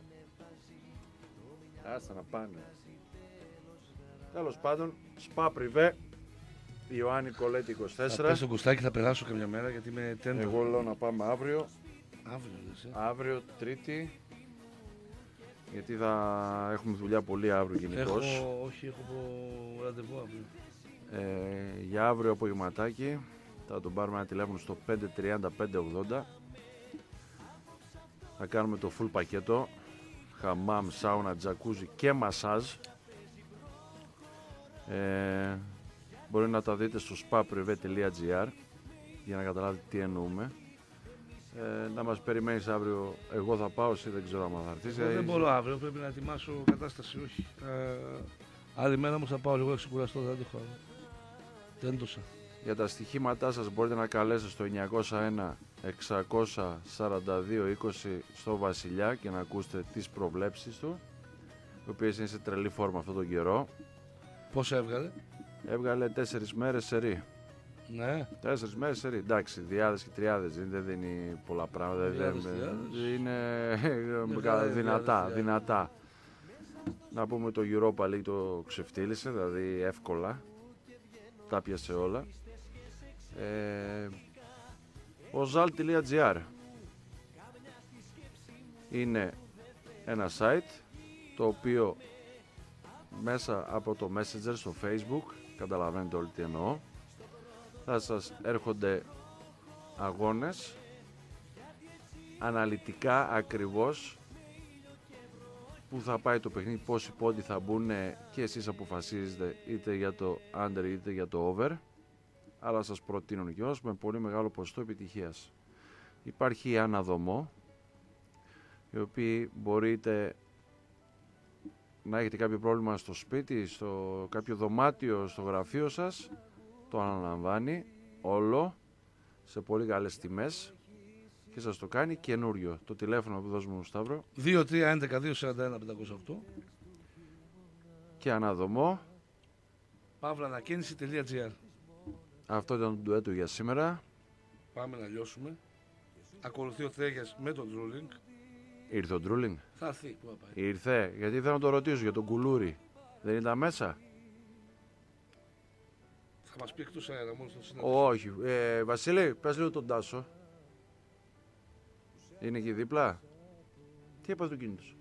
άστα να πάνε. Τέλος πάντων, σπα πριβέ, Ιωάννη Κολέτη είκοσι τέσσερα. Θα πες στον Κωστάκη, θα περάσω καμιά μέρα γιατί είμαι τέντο. Εγώ λέω να πάμε αύριο. Αύριο, λες, ε. Αύριο, Τρίτη. Γιατί θα έχουμε δουλειά πολύ αύριο γενικώς. Έχω, όχι, έχω ραντεβού αύριο. Ε, για αύριο απογευματάκι θα τον πάρουμε ένα τηλέφωνο στο πέντε τριάντα πέντε ογδόντα. Θα κάνουμε το full πακέτο. Χαμάμ, σάουνα, τζακούζι και μασάζ. Ε, μπορεί να τα δείτε στο spa privé τελεία gr για να καταλάβετε τι εννοούμε. Ε, να μας περιμένεις αύριο. Εγώ θα πάω, εσύ δεν ξέρω αν θα έρθεις. Εγώ δεν μπορώ αύριο, πρέπει να ετοιμάσω κατάσταση, όχι. Ε, άλλη μέρα μου θα πάω λίγο, ξεκουραστώ, δεν το έχω. Τέντωσα. Για τα στοιχήματά σας μπορείτε να καλέσετε στο εννιακόσια ένα εξακόσια σαράντα δύο είκοσι στο Βασιλιά και να ακούσετε τις προβλέψεις του, οι οποίες είναι σε τρελή φόρμα αυτόν τον καιρό. Πώς έβγαλε? Έβγαλε τέσσερις μέρες σερί. Ναι. Τέσσερις μέρες σερί. Εντάξει, διάδες και τριάδες δεν δίνει πολλά πράγματα. Διάδες, δεν, διάδες. είναι δυνατά, διάδες, δυνατά. Να πούμε το Europa League το ξεφτύλισε, δηλαδή εύκολα. Τα πιάσε όλα. Ε, ο ζαλ τελεία gr είναι ένα site το οποίο μέσα από το Messenger στο Facebook, καταλαβαίνετε όλοι τι εννοώ, θα σας έρχονται αγώνες αναλυτικά ακριβώς που θα πάει το παιχνίδι, πόσοι πόντοι θα μπουν και εσείς αποφασίζετε είτε για το under είτε για το over, αλλά σας προτείνω και ως με πολύ μεγάλο ποσοστό επιτυχίας. Υπάρχει η αναδομό, η οποία μπορείτε να έχετε κάποιο πρόβλημα στο σπίτι, στο κάποιο δωμάτιο, στο γραφείο σας, το αναλαμβάνει όλο σε πολύ καλές τιμές και σας το κάνει καινούριο. Το τηλέφωνο που δώσουμε στο Σταύρο. δύο τρία έντεκα δύο σαράντα ένα πεντακόσια οκτώ. Και αναδομό. παύλανακίνηση.gr. Αυτό ήταν το ντουέτο για σήμερα. Πάμε να λιώσουμε. Ακολουθεί ο Τρέγιας με τον Drooling. Ήρθε ο Drooling. Θα έρθει. Πού θα πάει. Ήρθε, γιατί ήθελα να το ρωτήσω για τον κουλούρι. Δεν ήταν μέσα. Θα μας πει εκτός αέρα μόνο στο συνέντευξη. Όχι. Ε, Βασίλη, πες λίγο τον Τάσο. Είναι εκεί δίπλα. Τι έπαθε το κινητό σου.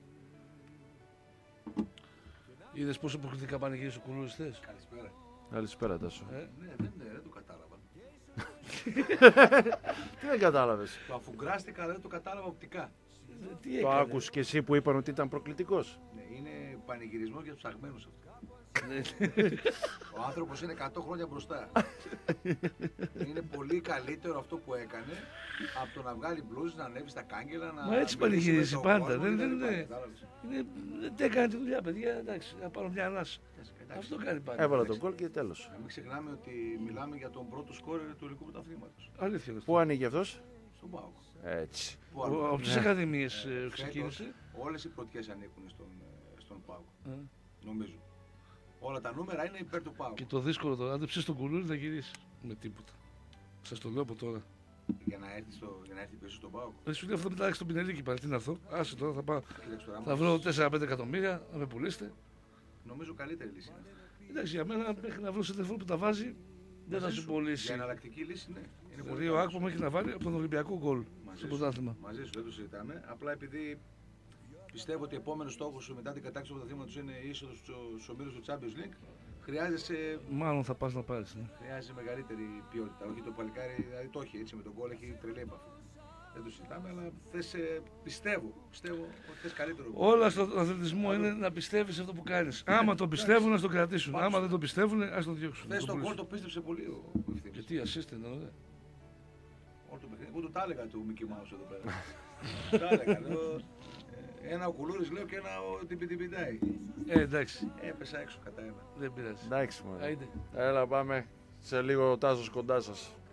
Είδες πόσο προκριτικά πανηγύρισε ο Κουλούρης θες. Καλησπέρα. Καλησπέρα Τάσο. Ε, Ναι, δεν, ναι, δεν το κατάλαβα. Τι δεν κατάλαβες. Το αφουγκράστηκα, δεν το κατάλαβα οπτικά. τι Το έκανε. άκουσες και εσύ που είπαν ότι ήταν προκλητικός. Ναι, είναι πανηγυρισμός για τους ψαγμένους αυτό. Ναι. Ο άνθρωπος είναι εκατό χρόνια μπροστά. Είναι πολύ καλύτερο αυτό που έκανε από το να βγάλει μπλούζ, να ανέβει στα κάγκελα, να. Μα έτσι μιλήσει πανηγυρίζει με τον πάντα, κόσμο δεν- κτλ. δεν είναι. Κατάλαβες. Είναι- Δεν έκανε τη δουλειά, παιδιά. Εντάξει, να πάρω μια ανάσα. Εντάξει, Αυτό κάνει πάντα. Έβαλα τον κόλ και τέλος. Να μην ξεχνάμε ότι μιλάμε για τον πρώτο σκόρερ του ελληνικού πρωταθλήματος. Αλήθεια είναι αυτό. Πού ανοίγει αυτός. Στον ΠΑΟΚ. Έτσι. Πού άλλο. Από τις Ναι. ακαδημίες ε, Φέτος, ξεκίνησε. όλες οι πρωτιές ανήκουν στον, ε, στον ΠΑΟΚ. Ε. Νομίζω. Όλα τα νούμερα είναι υπέρ του ΠΑΟΚ. Και το δύσκολο τώρα, αν δεν ψήσεις τον Κουλούρη θα γυρίσει με τίποτα. Σας το λέω από τώρα. Για να έρθει, στο, για να έρθει πίσω στον ΠΑΟΚ. Δεν σου λέει αυτό μετά στον Πινελίκη πάλι. Τι να έρθω. Άσε τώρα θα πάω. Κοίταξε τώρα, Θα άμα- βρω τέσσερα πέντε εκατομμύρια να με πουλήσετε. Νομίζω καλύτερη λύση είναι αυτή. Εντάξει, για μένα μέχρι να βρω σε τηλεφώνο που τα βάζει δεν θα Μαζί σου σου. πουλήσει. Για εναλλακτική λύση, ναι. Είναι πολύ Δηλαδή ο καλός. Άκπο μέχρι να βάλει από τον Ολυμπιακό γκολ Μαζί στο σου. πρωτάθλημα. Μαζί σου, δεν το συζητάμε. Απλά επειδή πιστεύω ότι ο επόμενο στόχο σου μετά την κατάκτηση του πρωταθλήματο είναι η είσοδο στου ομίλου του Champions League, χρειάζεσαι, Μάλλον θα πας να πάρεις. Ναι. χρειάζεσαι μεγαλύτερη ποιότητα. Όχι το παλικάρι, δηλαδή το έχει έτσι με τον γκολ, έχει τρελή επαφή. Δεν το συζητάμε, αλλά θες, ε, πιστεύω, πιστεύω ότι θες καλύτερο. Όλα στον αθλητισμό είναι να πιστεύει σε αυτό που κάνει. Άμα το πιστεύουν, να το κρατήσουν. Άμα δεν το πιστεύουν, α το διώξουν. Θες το τον γκολ πουλήσουν. το πίστεψε πολύ ο ο Ευθύμης. Γιατί assist είναι, ωραία. Όλο το παιχνίδι. Εγώ του τα έλεγα του Μικη Μάους εδώ πέρα. Του τα έλεγα. Λέω, ε, ένα ο Κουλούρης λέω και ένα ο Τιμπιτιμπιτάι. Ε, εντάξει, Έπεσα έξω κατά ένα. δεν πειράζει. Εντάξει μωρέ. Άιντε. Έλα πάμε. Σε λίγο ο Τάσος κοντά σας.